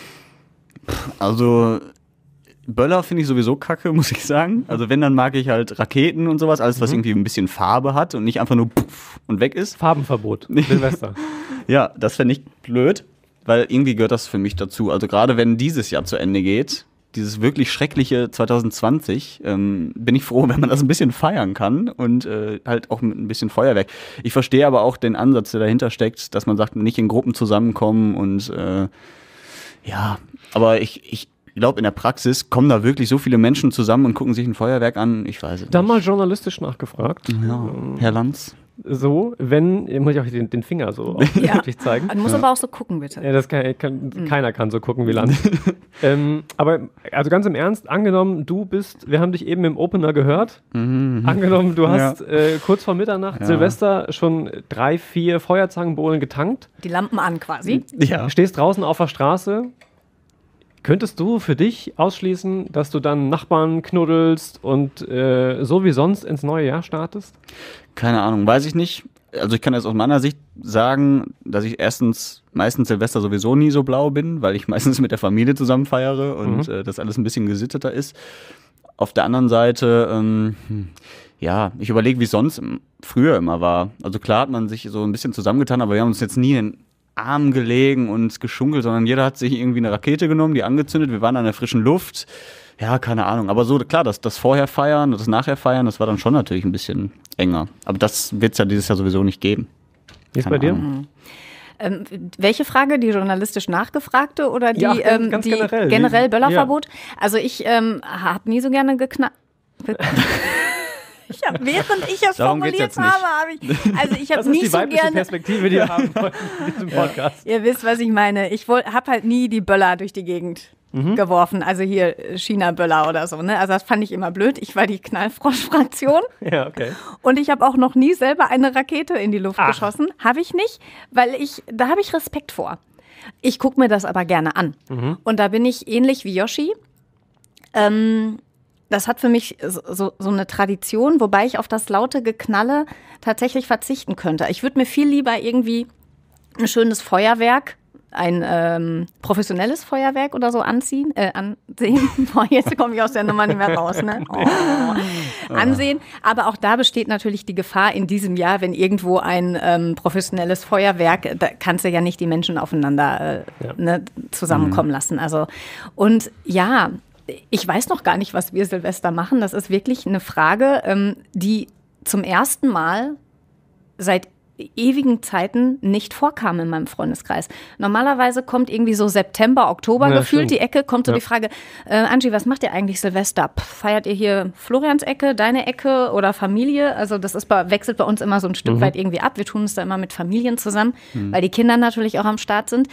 Also... Böller finde ich sowieso kacke, muss ich sagen. Also wenn, dann mag ich halt Raketen und sowas, alles, was mhm. irgendwie ein bisschen Farbe hat und nicht einfach nur puff und weg ist. Farbenverbot, Silvester. Ja, das fände ich blöd, weil irgendwie gehört das für mich dazu. Also gerade wenn dieses Jahr zu Ende geht, dieses wirklich schreckliche zwanzig zwanzig, ähm, bin ich froh, wenn man das ein bisschen feiern kann und äh, halt auch mit ein bisschen Feuerwerk. Ich verstehe aber auch den Ansatz, der dahinter steckt, dass man sagt, nicht in Gruppen zusammenkommen und äh, ja, aber ich, ich Ich glaube, in der Praxis kommen da wirklich so viele Menschen zusammen und gucken sich ein Feuerwerk an. Ich weiß es Dann nicht. mal journalistisch nachgefragt. Ja, ähm, Herr Lanz. So, wenn, muss ich auch den, den Finger so ja. zeigen. Du musst ja. aber auch so gucken, bitte. Ja, das kann, kann, mhm. keiner kann so gucken wie Lanz. ähm, aber, also ganz im Ernst, angenommen, du bist, wir haben dich eben im Opener gehört, mhm. angenommen, du hast ja. äh, kurz vor Mitternacht, ja. Silvester, schon drei, vier Feuerzangenbowlen getankt. Die Lampen an quasi. Ja. Stehst draußen auf der Straße. Könntest du für dich ausschließen, dass du dann Nachbarn knuddelst und äh, so wie sonst ins neue Jahr startest? Keine Ahnung, weiß ich nicht. Also ich kann jetzt aus meiner Sicht sagen, dass ich erstens meistens Silvester sowieso nie so blau bin, weil ich meistens mit der Familie zusammen feiere und mhm. äh, das alles ein bisschen gesitteter ist. Auf der anderen Seite, ähm, ja, ich überlege, wie es sonst im, früher immer war. Also klar hat man sich so ein bisschen zusammengetan, aber wir haben uns jetzt nie in arm gelegen und geschunkelt, sondern jeder hat sich irgendwie eine Rakete genommen, die angezündet, wir waren an der frischen Luft. Ja, keine Ahnung. Aber so, klar, das, das Vorher feiern, das Nachher feiern, das war dann schon natürlich ein bisschen enger. Aber das wird es ja dieses Jahr sowieso nicht geben. Wie ist bei dir? Mhm. Ähm, welche Frage? Die journalistisch nachgefragte oder die, Ja, ganz, ähm, ganz die generell. generell Böllerverbot? Ja. Also ich ähm, habe nie so gerne geknallt. Ich hab, während ich es Darum formuliert habe, habe ich, also ich habe nie die so gerne. Perspektive, die wir haben wollen in diesem Podcast. Ja, ihr wisst, was ich meine. Ich habe halt nie die Böller durch die Gegend mhm. geworfen. Also hier China-Böller oder so. Ne? Also das fand ich immer blöd. Ich war die Knallfrosch-Fraktion. Ja, okay. Und ich habe auch noch nie selber eine Rakete in die Luft Ach. geschossen. Habe ich nicht, weil ich, da habe ich Respekt vor. Ich gucke mir das aber gerne an. Mhm. Und da bin ich ähnlich wie Yoshi. Ähm, Das hat für mich so, so eine Tradition, wobei ich auf das laute Geknalle tatsächlich verzichten könnte. Ich würde mir viel lieber irgendwie ein schönes Feuerwerk, ein ähm, professionelles Feuerwerk oder so anziehen, äh, ansehen. Boah, jetzt komme ich aus der Nummer nicht mehr raus, ne? Oh. Ansehen. Aber auch da besteht natürlich die Gefahr in diesem Jahr, wenn irgendwo ein ähm, professionelles Feuerwerk, da kannst du ja nicht die Menschen aufeinander äh, ja. ne, zusammenkommen mhm. lassen. Also und ja. Ich weiß noch gar nicht, was wir Silvester machen. Das ist wirklich eine Frage, ähm, die zum ersten Mal seit ewigen Zeiten nicht vorkam in meinem Freundeskreis. Normalerweise kommt irgendwie so September, Oktober ja, gefühlt stimmt. die Ecke, kommt so ja. die Frage, äh, Angie, was macht ihr eigentlich Silvester? Pff, feiert ihr hier Florians Ecke, deine Ecke oder Familie? Also das ist bei, wechselt bei uns immer so ein Stück mhm. weit irgendwie ab. Wir tun es da immer mit Familien zusammen, mhm. weil die Kinder natürlich auch am Start sind.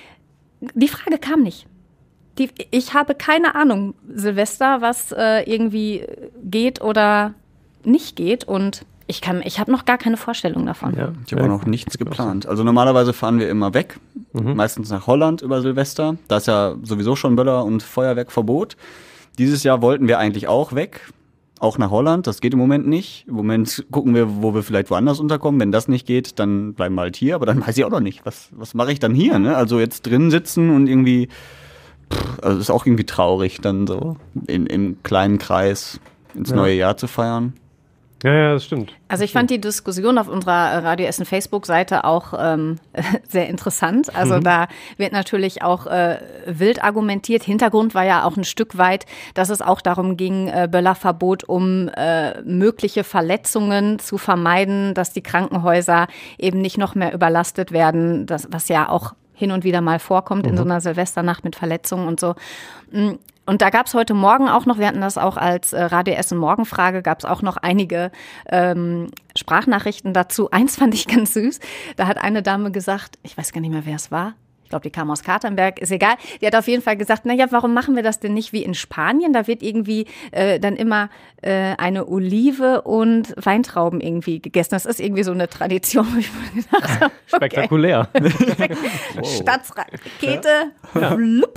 Die Frage kam nicht. Die, ich habe keine Ahnung, Silvester, was äh, irgendwie geht oder nicht geht. Und ich kann, ich habe noch gar keine Vorstellung davon. Ja, ich habe auch noch nichts geplant. Also normalerweise fahren wir immer weg, mhm. meistens nach Holland über Silvester. Da ist ja sowieso schon Böller- und Feuerwerkverbot. Dieses Jahr wollten wir eigentlich auch weg, auch nach Holland. Das geht im Moment nicht. Im Moment gucken wir, wo wir vielleicht woanders unterkommen. Wenn das nicht geht, dann bleiben wir halt hier. Aber dann weiß ich auch noch nicht, was, was mache ich dann hier? Ne? Also jetzt drin sitzen und irgendwie... Also ist auch irgendwie traurig, dann so in, im kleinen Kreis ins ja. neue Jahr zu feiern. Ja, ja, das stimmt. Also ich fand die Diskussion auf unserer Radio Essen Facebook-Seite auch ähm, sehr interessant. Also mhm. da wird natürlich auch äh, wild argumentiert. Hintergrund war ja auch ein Stück weit, dass es auch darum ging, äh, Böllerverbot, um äh, mögliche Verletzungen zu vermeiden, dass die Krankenhäuser eben nicht noch mehr überlastet werden, das, was ja auch hin und wieder mal vorkommt mhm. in so einer Silvesternacht mit Verletzungen und so. Und da gab es heute Morgen auch noch, wir hatten das auch als äh, Radio Essen Morgenfrage, gab es auch noch einige ähm, Sprachnachrichten dazu. Eins fand ich ganz süß. Da hat eine Dame gesagt, ich weiß gar nicht mehr, wer es war. Ich glaube, die kam aus Katernberg, ist egal. Die hat auf jeden Fall gesagt, naja, warum machen wir das denn nicht wie in Spanien? Da wird irgendwie äh, dann immer äh, eine Olive und Weintrauben irgendwie gegessen. Das ist irgendwie so eine Tradition. Wo ich mir gedacht habe, okay. Spektakulär. Stadtrakete, ja. flupp.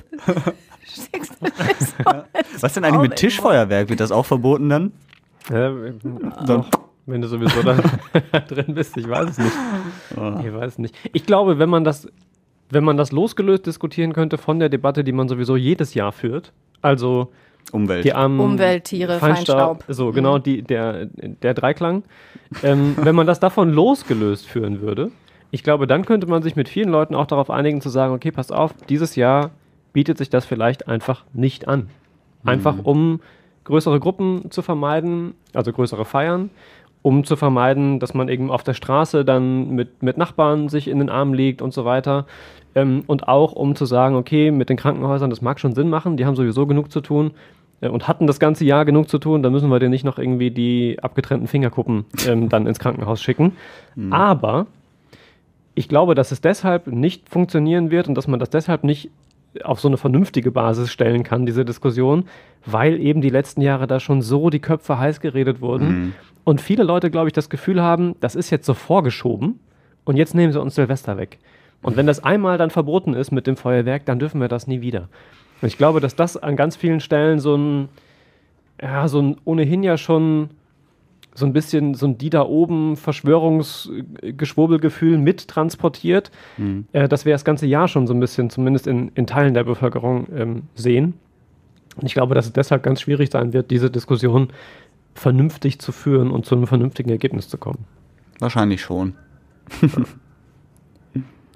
Was denn eigentlich mit Tischfeuerwerk? Wird das auch verboten dann? Ja, so. Wenn du sowieso da drin bist, ich weiß es nicht. Ich weiß es nicht. Ich glaube, wenn man das Wenn man das losgelöst diskutieren könnte von der Debatte, die man sowieso jedes Jahr führt, also Umwelt, die armen Umwelt, Tiere, Feinstaub, Feinstaub. So, genau, die, der, der Dreiklang. ähm, wenn man das davon losgelöst führen würde, ich glaube, dann könnte man sich mit vielen Leuten auch darauf einigen, zu sagen, okay, passt auf, dieses Jahr bietet sich das vielleicht einfach nicht an. Einfach mhm. um größere Gruppen zu vermeiden, also größere Feiern, um zu vermeiden, dass man eben auf der Straße dann mit, mit Nachbarn sich in den Arm liegt und so weiter. Ähm, und auch um zu sagen, okay, mit den Krankenhäusern, das mag schon Sinn machen, die haben sowieso genug zu tun äh, und hatten das ganze Jahr genug zu tun, dann müssen wir denen nicht noch irgendwie die abgetrennten Fingerkuppen ähm, dann ins Krankenhaus schicken. Mhm. Aber ich glaube, dass es deshalb nicht funktionieren wird und dass man das deshalb nicht auf so eine vernünftige Basis stellen kann, diese Diskussion, weil eben die letzten Jahre da schon so die Köpfe heiß geredet wurden. Mhm. Und viele Leute, glaube ich, das Gefühl haben, das ist jetzt so vorgeschoben und jetzt nehmen sie uns Silvester weg. Und wenn das einmal dann verboten ist mit dem Feuerwerk, dann dürfen wir das nie wieder. Und ich glaube, dass das an ganz vielen Stellen so ein, ja, so ein ohnehin ja schon so ein bisschen so ein die da oben Verschwörungsgeschwurbelgefühl mit transportiert, mhm. äh, dass wir das ganze Jahr schon so ein bisschen, zumindest in, in Teilen der Bevölkerung, ähm, sehen. Und ich glaube, dass es deshalb ganz schwierig sein wird, diese Diskussion vernünftig zu führen und zu einem vernünftigen Ergebnis zu kommen. Wahrscheinlich schon.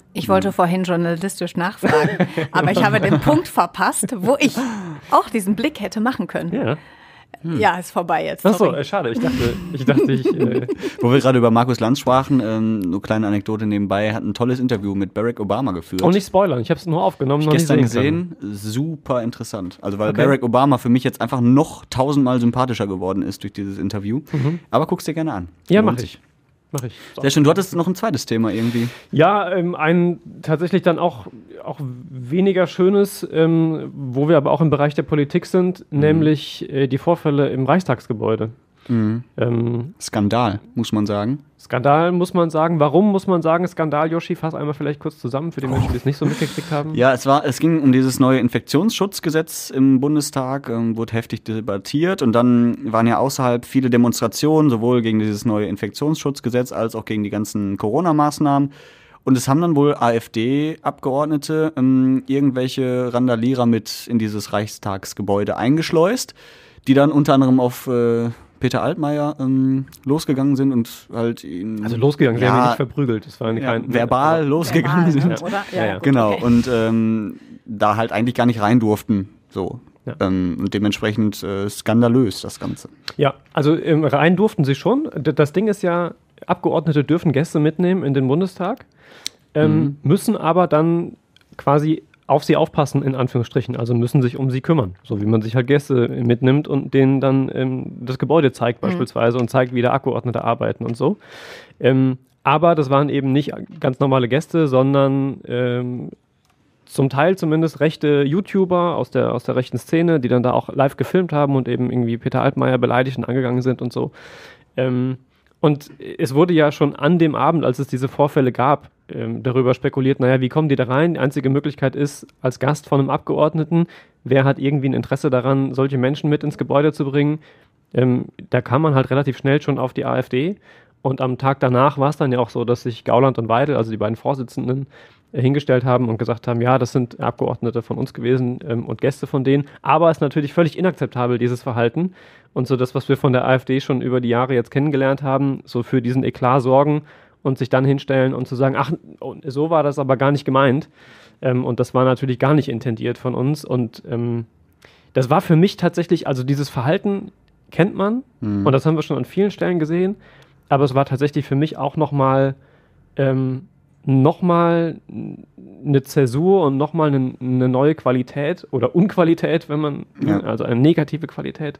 Ich wollte vorhin journalistisch nachfragen, aber ich habe den Punkt verpasst, wo ich auch diesen Blick hätte machen können. Ja. Hm. Ja, ist vorbei jetzt. Ach so, äh, schade. Ich dachte, ich dachte, ich. Äh Wo wir gerade über Markus Lanz sprachen, ähm, nur kleine Anekdote nebenbei, er hat ein tolles Interview mit Barack Obama geführt. Und nicht spoilern, ich habe es nur aufgenommen, ich noch gestern nicht sehen gesehen, super interessant. Also weil Okay. Barack Obama für mich jetzt einfach noch tausendmal sympathischer geworden ist durch dieses Interview. Mhm. Aber guck's dir gerne an. Ja, Lohnt mach sich. ich. Mach ich. So. Sehr schön. Du hattest noch ein zweites Thema irgendwie. Ja, ähm, ein tatsächlich dann auch, auch weniger schönes, ähm, wo wir aber auch im Bereich der Politik sind, Mhm. nämlich äh, die Vorfälle im Reichstagsgebäude. Mhm. Ähm, Skandal, muss man sagen. Skandal muss man sagen. Warum muss man sagen Skandal, Yoshi? Fass einmal vielleicht kurz zusammen für die Menschen, die es nicht so mitgekriegt haben. Ja, es war, es ging um dieses neue Infektionsschutzgesetz im Bundestag, ähm, wurde heftig debattiert und dann waren ja außerhalb viele Demonstrationen, sowohl gegen dieses neue Infektionsschutzgesetz als auch gegen die ganzen Corona-Maßnahmen. Und es haben dann wohl AfD-Abgeordnete ähm, irgendwelche Randalierer mit in dieses Reichstagsgebäude eingeschleust, die dann unter anderem auf äh, Peter Altmaier ähm, losgegangen sind und halt ihn. Also losgegangen, sie ja, haben ihn nicht verprügelt. Das war ja, kein, verbal losgegangen Verbal, sind. ne? Oder? Ja, ja. gut, Genau, okay. und ähm, da halt eigentlich gar nicht rein durften. So. Ja. Ähm, und dementsprechend äh, skandalös, das Ganze. Ja, also ähm, rein durften sie schon. D- Das Ding ist ja, Abgeordnete dürfen Gäste mitnehmen in den Bundestag, ähm, Mhm. müssen aber dann quasi auf sie aufpassen, in Anführungsstrichen, also müssen sich um sie kümmern. So wie man sich halt Gäste mitnimmt und denen dann ähm, das Gebäude zeigt beispielsweise und zeigt, wie da Abgeordnete arbeiten und so. Ähm, aber das waren eben nicht ganz normale Gäste, sondern ähm, zum Teil zumindest rechte YouTuber aus der, aus der rechten Szene, die dann da auch live gefilmt haben und eben irgendwie Peter Altmaier beleidigt und angegangen sind und so. Ähm, und es wurde ja schon an dem Abend, als es diese Vorfälle gab, ähm, darüber spekuliert, naja, wie kommen die da rein? Die einzige Möglichkeit ist, als Gast von einem Abgeordneten, wer hat irgendwie ein Interesse daran, solche Menschen mit ins Gebäude zu bringen? Ähm, da kam man halt relativ schnell schon auf die AfD. Und am Tag danach war es dann ja auch so, dass sich Gauland und Weidel, also die beiden Vorsitzenden, äh, hingestellt haben und gesagt haben, ja, das sind Abgeordnete von uns gewesen ähm, und Gäste von denen. Aber es ist natürlich völlig inakzeptabel, dieses Verhalten. Und so das, was wir von der AfD schon über die Jahre jetzt kennengelernt haben, so für diesen Eklat sorgen und sich dann hinstellen und zu sagen, ach, so war das aber gar nicht gemeint. Ähm, und das war natürlich gar nicht intendiert von uns. Und ähm, das war für mich tatsächlich, also dieses Verhalten kennt man Mhm. und das haben wir schon an vielen Stellen gesehen. Aber es war tatsächlich für mich auch nochmal ähm, nochmal eine Zäsur und nochmal eine, eine neue Qualität oder Unqualität, wenn man, Ja. also eine negative Qualität,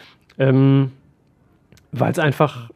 ähm, weil es einfach,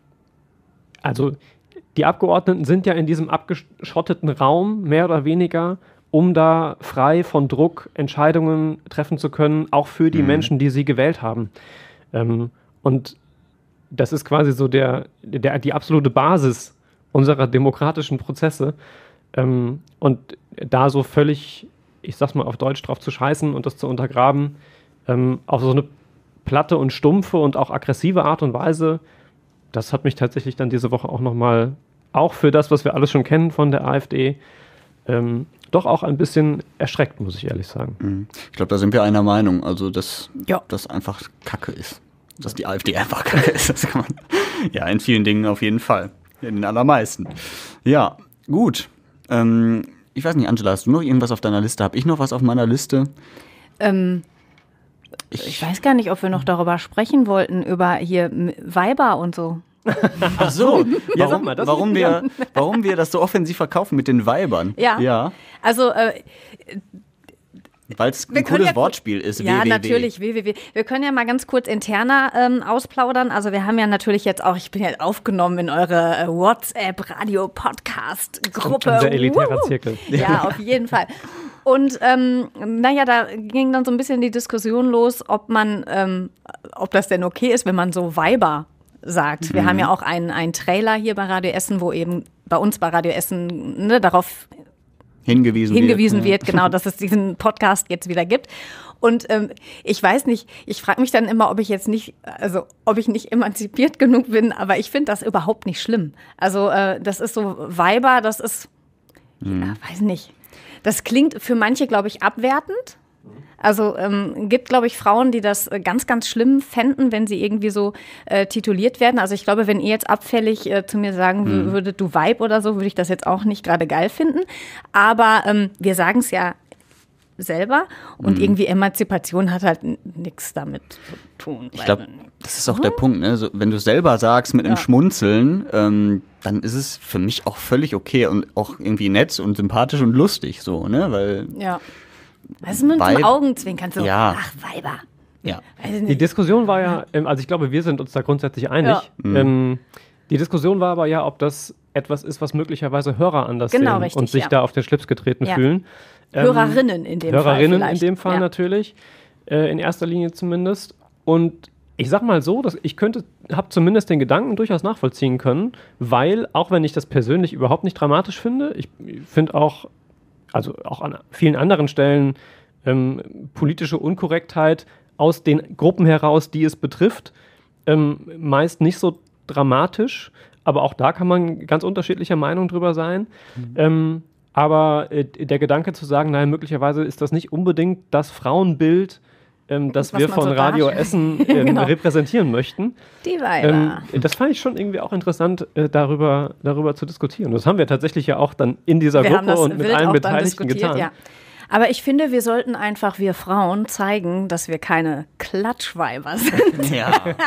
also die Abgeordneten sind ja in diesem abgeschotteten Raum, mehr oder weniger, um da frei von Druck Entscheidungen treffen zu können, auch für die Mhm. Menschen, die sie gewählt haben. Ähm, und das ist quasi so der, der, die absolute Basis unserer demokratischen Prozesse. Ähm, und da so völlig, ich sag's mal auf Deutsch, drauf zu scheißen und das zu untergraben, ähm, auf so eine platte und stumpfe und auch aggressive Art und Weise, das hat mich tatsächlich dann diese Woche auch nochmal, auch für das, was wir alles schon kennen von der AfD, ähm, doch auch ein bisschen erschreckt, muss ich ehrlich sagen. Mhm. Ich glaube, da sind wir einer Meinung. Also, dass Ja. das einfach Kacke ist. Dass die AfD einfach Kacke ist. Das kann man, ja, in vielen Dingen auf jeden Fall. In den allermeisten. Ja, gut. Ähm, ich weiß nicht, Angela, hast du noch irgendwas auf deiner Liste? Habe ich noch was auf meiner Liste? Ähm, ich weiß gar nicht, ob wir noch darüber sprechen wollten, über hier M- Weiber und so. Ach so, Ja, sag warum, mal, das- warum, wir, warum wir das so offensiv verkaufen mit den Weibern. Ja. Ja, Also, äh, weil es ein Wir können cooles ja- Wortspiel ist. ja, W W W. natürlich, W W W. Wir können ja mal ganz kurz interner ähm, ausplaudern. Also wir haben ja natürlich jetzt auch, ich bin ja aufgenommen in eure äh, WhatsApp-Radio-Podcast-Gruppe. Unser elitärer Wuhu. Zirkel. Ja, auf jeden Fall. Und ähm, naja, da ging dann so ein bisschen die Diskussion los, ob man, ähm, ob das denn okay ist, wenn man so Weiber sagt. Wir haben ja auch einen, einen Trailer hier bei Radio Essen, wo eben bei uns bei Radio Essen ne, darauf hingewiesen, hingewiesen wird. wird, genau, dass es diesen Podcast jetzt wieder gibt. Und ähm, ich weiß nicht, ich frage mich dann immer, ob ich jetzt nicht, also ob ich nicht emanzipiert genug bin, aber ich finde das überhaupt nicht schlimm. Also äh, das ist so Weiber, das ist, ja, weiß nicht. Das klingt für manche, glaube ich, abwertend. Also ähm, gibt, glaube ich, Frauen, die das äh, ganz, ganz schlimm fänden, wenn sie irgendwie so äh, tituliert werden. Also ich glaube, wenn ihr jetzt abfällig äh, zu mir sagen w- Mhm. würdet, du Weib oder so, würde ich das jetzt auch nicht gerade geil finden. Aber ähm, wir sagen es ja selber und Mhm. irgendwie Emanzipation hat halt n- nichts damit zu tun. Ich glaube, das ist auch der Punkt, ne? So, wenn du selber sagst mit einem Ja. Schmunzeln, ähm, dann ist es für mich auch völlig okay und auch irgendwie nett und sympathisch und lustig, so, ne? Weil, Ja. Was ist mit Weib- dem Augenzwinkern so? Ja. Ach, Weiber. ja. Weiß ich Die nicht. Diskussion war ja, ähm, also ich glaube, wir sind uns da grundsätzlich einig. Ja. Mhm. Ähm, die Diskussion war aber ja, ob das etwas ist, was möglicherweise Hörer anders Genau, sehen richtig, und sich ja. da auf den Schlips getreten Ja. fühlen. Ähm, Hörerinnen in dem Fall Hörerinnen in vielleicht. dem Fall Ja. natürlich, äh, in erster Linie zumindest. Und ich sag mal so, dass ich könnte, habe zumindest den Gedanken durchaus nachvollziehen können, weil, auch wenn ich das persönlich überhaupt nicht dramatisch finde, ich finde auch, also auch an vielen anderen Stellen ähm, politische Unkorrektheit aus den Gruppen heraus, die es betrifft, ähm, meist nicht so dramatisch, aber auch da kann man ganz unterschiedlicher Meinung drüber sein. Ähm, aber äh, der Gedanke zu sagen, naja, möglicherweise ist das nicht unbedingt das Frauenbild, ähm, das Was wir man von so Radio darstellt. Essen ähm, Genau. repräsentieren möchten. Die Weiber. Ähm, das fand ich schon irgendwie auch interessant, äh, darüber, darüber zu diskutieren. Das haben wir tatsächlich ja auch dann in dieser Wir haben Gruppe das und mit wild allen auch dann Beteiligten diskutiert, getan. ja. Aber ich finde, wir sollten einfach, wir Frauen, zeigen, dass wir keine Klatschweiber sind, Ja,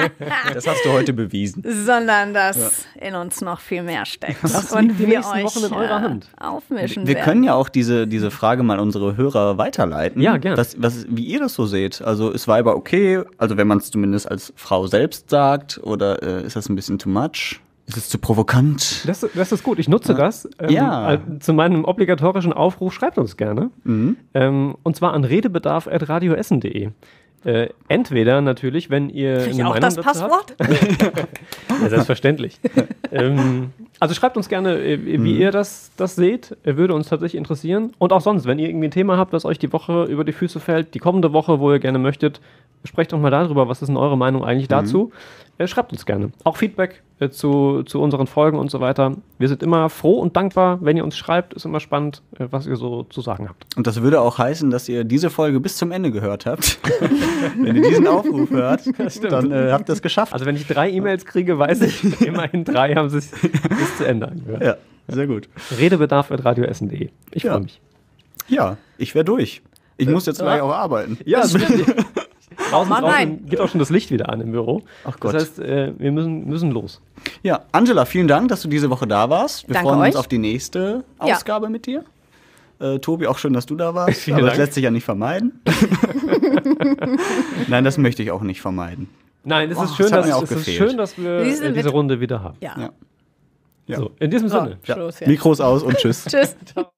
das hast du heute bewiesen. sondern dass in uns noch viel mehr steckt. Das und liegt die wir nächsten euch Wochen in eurer äh, Hand. aufmischen Wir werden. können ja auch diese, diese Frage mal unsere Hörer weiterleiten. Ja, gern. Was, was, wie ihr das so seht. Also ist Weiber okay? Also wenn man es zumindest als Frau selbst sagt oder äh, ist das ein bisschen too much? Ist es zu provokant? Das, das ist gut, ich nutze das. Ähm, Ja. äh, Zu meinem obligatorischen Aufruf, schreibt uns gerne. Mhm. Ähm, und zwar an redebedarf at radioessen punkt de. Äh, entweder natürlich, wenn ihr Krieg ich eine auch Meinung das dazu Passwort? habt. Ja, selbstverständlich. ähm, also schreibt uns gerne, äh, wie Mhm. ihr das, das seht. Äh, Würde uns tatsächlich interessieren. Und auch sonst, wenn ihr irgendwie ein Thema habt, das euch die Woche über die Füße fällt, die kommende Woche, wo ihr gerne möchtet, sprecht doch mal darüber, was ist denn eure Meinung eigentlich dazu. Äh, schreibt uns gerne. Auch Feedback äh, zu, zu unseren Folgen und so weiter. Wir sind immer froh und dankbar, wenn ihr uns schreibt. Ist immer spannend, äh, was ihr so zu sagen habt. Und das würde auch heißen, dass ihr diese Folge bis zum Ende gehört habt. Wenn ihr diesen Aufruf hört, dann äh, habt ihr es geschafft. Also wenn ich drei E-Mails kriege, weiß ich, immerhin drei haben sie es bis zu Ende angehört. Ja, sehr gut. Redebedarf at radioessen punkt de. Ich Ja. freue mich. Ja, ich wäre durch. Ich muss jetzt gleich auch arbeiten. Ja, draußen, mal draußen rein. geht auch schon das Licht wieder an im Büro. Ach Gott. Das heißt, äh, wir müssen, müssen los. Ja, Angela, vielen Dank, dass du diese Woche da warst. Wir Danke freuen uns euch. auf die nächste Ja. Ausgabe mit dir. Äh, Tobi, auch schön, dass du da warst. Vielen aber Dank. das lässt sich ja nicht vermeiden. Nein, das möchte ich auch nicht vermeiden. Nein, es Oh, ist schön, das hat dass, mir auch es ist gefehlt. schön, dass wir Diese äh, diese mit- Runde wieder haben. Ja. Ja. Ja. So, in diesem So, Sinne. Ja. Schluss jetzt. Mikros aus und tschüss. Tschüss.